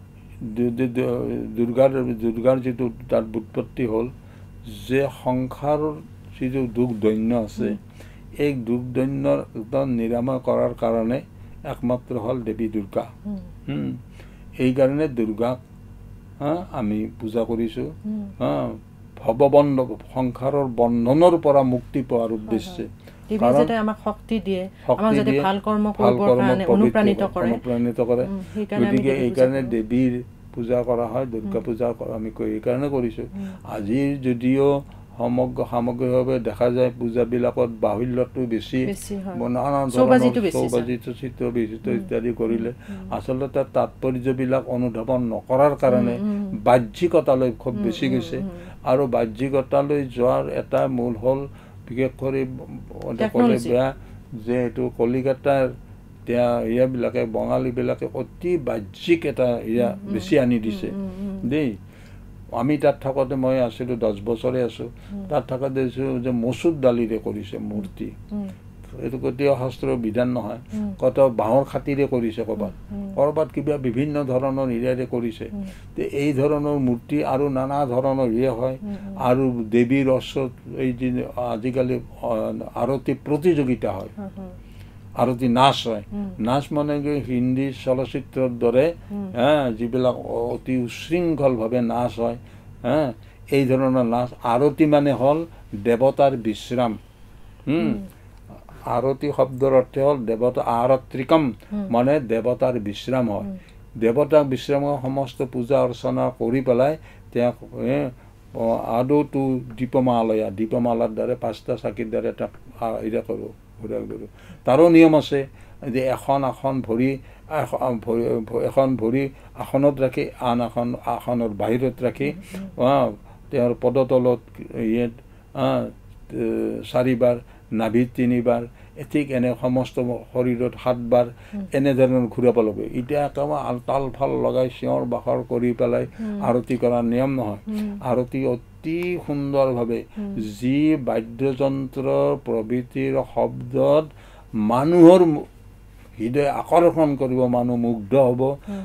দুৰ্গাৰ দুৰ্গাৰ যিটো তাত উৎপত্তি হ'ল যে সংসাৰৰ যিটো দুখ দৈন্য আছে, এই দুখ দৈন্যৰ একদম নিৰাময় কৰাৰ কাৰণে একমাত্ৰ হ'ল দেৱী দুৰ্গা। এইকাৰণে দুৰ্গাক হা আমি পূজা কৰিছোঁ, হা, ভৱবন্ধ সংসাৰৰ বন্ধনৰ পৰা মুক্তি পোৱাৰ উদ্দেশ্যে। শক্তি দিয়ে, ভাল কৰ্ম অনুপ্ৰাণিত কৰে। গতিকে এইকাৰণে দেৱীৰ পূজা কৰা হয়, দুৰ্গা পূজা আমি এইকাৰণে কৰিছোঁ। আজিৰ যদিও সমগ্ৰ সামগ্ৰিকভাৱে দেখা যায় পূজাবিলাকত বাহুল্যটো বেছি নানা ধৰণৰ চৌবাজিত চিত্ৰ বিচিত্ৰ ইত্যাদি কৰিলে আচলতে তাৰ তাৎপৰ্যবিলাক অনুধাৱন নকৰাৰ কাৰণে বাহ্যিকতালৈ খুব বেছি গৈছে আৰু বাহ্যিকতালৈ যোৱাৰ এটা মূল হ'ল বিশেষ কৰি ক'লে বেয়া যে এইটো কলিকতাৰ এতিয়া ইয়াবিলাকে বঙালীবিলাকে অতি বাহ্যিক এটা ইয়া বেছি আনি দিছে দেই আমি তাত থাকোঁতে মই আছিলোঁ দহ বছৰে আছোঁ তাত থাকোঁতে দেখিছোঁ যে মচুৰ দালিৰে কৰিছে মূৰ্তি এইটো কেতিয়াও শাস্ত্ৰৰ বিধান নহয় কত বাঁহৰ খাটিৰে কৰিছে ক'ৰবাত ক'ৰবাত কিবা বিভিন্ন ধৰণৰ ইৰাৰে কৰিছে তে এই ধৰণৰ মূৰ্তি আৰু নানা ধৰণৰ ইয়ে হয় আৰু দেৱীৰ ওচৰত এই যে আজিকালি আৰতি প্ৰতিযোগিতা হয় আৰতি নাচ হয় নাচ মানে কি হিন্দী চলচ্চিত্ৰৰ দৰে হা যিবিলাক অতি উশৃংখলভাৱে নাচ হয় হা এই ধৰণৰ নাচ আৰতি মানে হ'ল দেৱতাৰ বিশ্ৰাম আৰতি শব্দৰ অৰ্থ হ'ল দেৱতা আৰত্ৰিকম মানে দেৱতাৰ বিশ্ৰাম হয় দেৱতাক বিশ্ৰামৰ সমস্ত পূজা অৰ্চনা কৰি পেলাই তেওঁক আদৌটো দীপমালয়া দীপমালাৰ দ্বাৰা পাঁচটা চাকিৰ দ্বাৰা তাক ইৰা কৰোঁ কৰোঁ তাৰো নিয়ম আছে যে এখন আসন ভৰি এখন ভৰি আসনত ৰাখি আন এখন আসনৰ বাহিৰত ৰাখি তেওঁৰ পদতলত ইয়াত চাৰিবাৰ নাভিত তিনিবাৰ ঠিক এনে সমস্ত শৰীৰত সাতবাৰ এনেধৰণৰ ঘূৰাব লাগে এতিয়া একেবাৰে তাল ফাল লগাই চিঞৰ বাখৰ কৰি পেলাই আৰতি কৰাৰ নিয়ম নহয় আৰতি অতি সুন্দৰভাৱে যি বাদ্যযন্ত্ৰ প্ৰভৃতিৰ শব্দত মানুহৰ হৃদয় আকৰ্ষণ কৰিব মানুহ মুগ্ধ হ'ব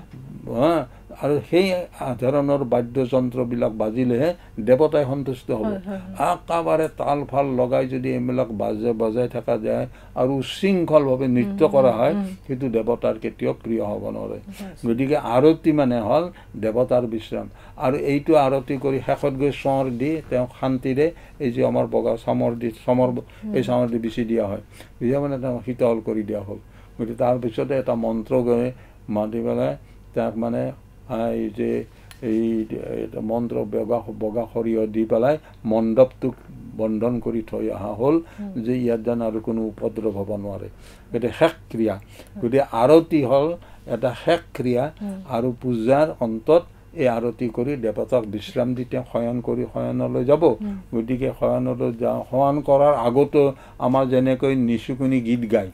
আৰু সেই ধৰণৰ বাদ্যযন্ত্ৰবিলাক বাজিলেহে দেৱতাই সন্তুষ্ট হ'ব একেবাৰে তাল ফাল লগাই যদি এইবিলাক বাজে বজাই থকা যায় আৰু উশৃংখলভাৱে নৃত্য কৰা হয় সেইটো দেৱতাৰ কেতিয়াও প্ৰিয় হ'ব নোৱাৰে গতিকে আৰতি মানে হ'ল দেৱতাৰ বিশ্ৰাম আৰু এইটো আৰতি কৰি শেষত গৈ চৰ দি তেওঁক শান্তিৰে এই যে আমাৰ বগা চামৰ দি চমৰ এই চামৰ দি বিচি দিয়া হয় বিচি মানে তেওঁ শীতল কৰি দিয়া হ'ল গতিকে তাৰপিছতে এটা মন্ত্ৰ গৈ মাতি পেলাই তাক মানে এই যে এই মন্ত্ৰ বগা বগা সৰিয়হ দি পেলাই মণ্ডপটোক বন্ধন কৰি থৈ অহা হ'ল যে ইয়াত যেন আৰু কোনো উপদ্ৰৱ হ'ব নোৱাৰে গতিকে শেষ ক্ৰিয়া গতিকে আৰতি হ'ল এটা শেষ ক্ৰিয়া আৰু পূজাৰ অন্তত এই আৰতি কৰি দেৱতাক বিশ্ৰাম দি তেওঁ শয়ন কৰি শয়নলৈ যাব গতিকে শয়নলৈ যা শয়ন কৰাৰ আগতো আমাৰ যেনেকৈ নিচুকনি গীত গায়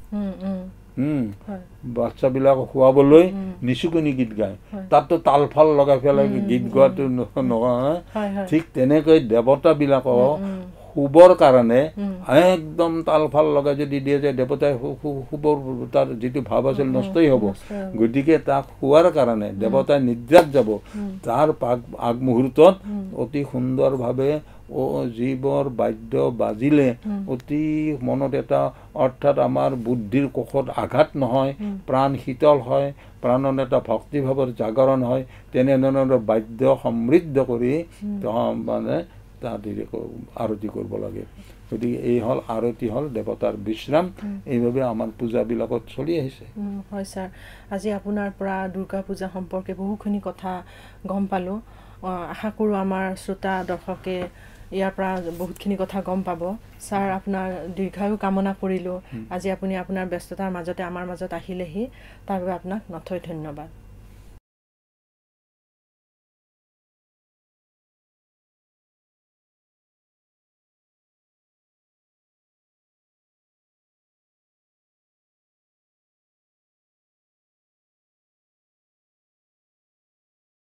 বাচ্চাবিলাক শুৱাবলৈ নিচুকনি গীত গায় তাততো তাল ফাল লগাই পেলাই গীত গোৱাটো নহয় ঠিক তেনেকৈ দেৱতাবিলাকক শুবৰ কাৰণে একদম তাল ফাল লগাই যদি দিয়ে যে দেৱতাই শুবৰ তাৰ যিটো ভাৱ আছিল নষ্টই হ'ব গতিকে তাক শুৱাৰ কাৰণে দেৱতাই নিদ্ৰাত যাব তাৰ আগমুহূৰ্তত অতি সুন্দৰভাৱে যিবোৰ বাদ্য বাজিলে অতি মনত এটা অৰ্থাৎ আমাৰ বুদ্ধিৰ কোষত আঘাত নহয় প্ৰাণ শীতল হয় প্ৰাণত এটা ভক্তিভাৱৰ জাগৰণ হয় তেনেধৰণৰ বাদ্য সমৃদ্ধ কৰি মানে তাত আৰতি কৰিব লাগে গতিকে এই হ'ল আৰতি হ'ল দেৱতাৰ বিশ্ৰাম এইভাৱে আমাৰ পূজাবিলাকত চলি আহিছে হয় ছাৰ আজি আপোনাৰ পৰা দুৰ্গা পূজা সম্পৰ্কে বহুখিনি কথা গম পালোঁ আশা কৰোঁ আমাৰ শ্ৰোতা দৰ্শকে ইয়াৰ পৰা বহুতখিনি কথা গম পাব ছাৰ আপোনাৰ দীৰ্ঘায়ু কামনা কৰিলোঁ আজি আপুনি আপোনাৰ ব্যস্ততাৰ মাজতে আমাৰ মাজত আহিলেহি তাৰ বাবে আপোনাক নথৈ ধন্যবাদ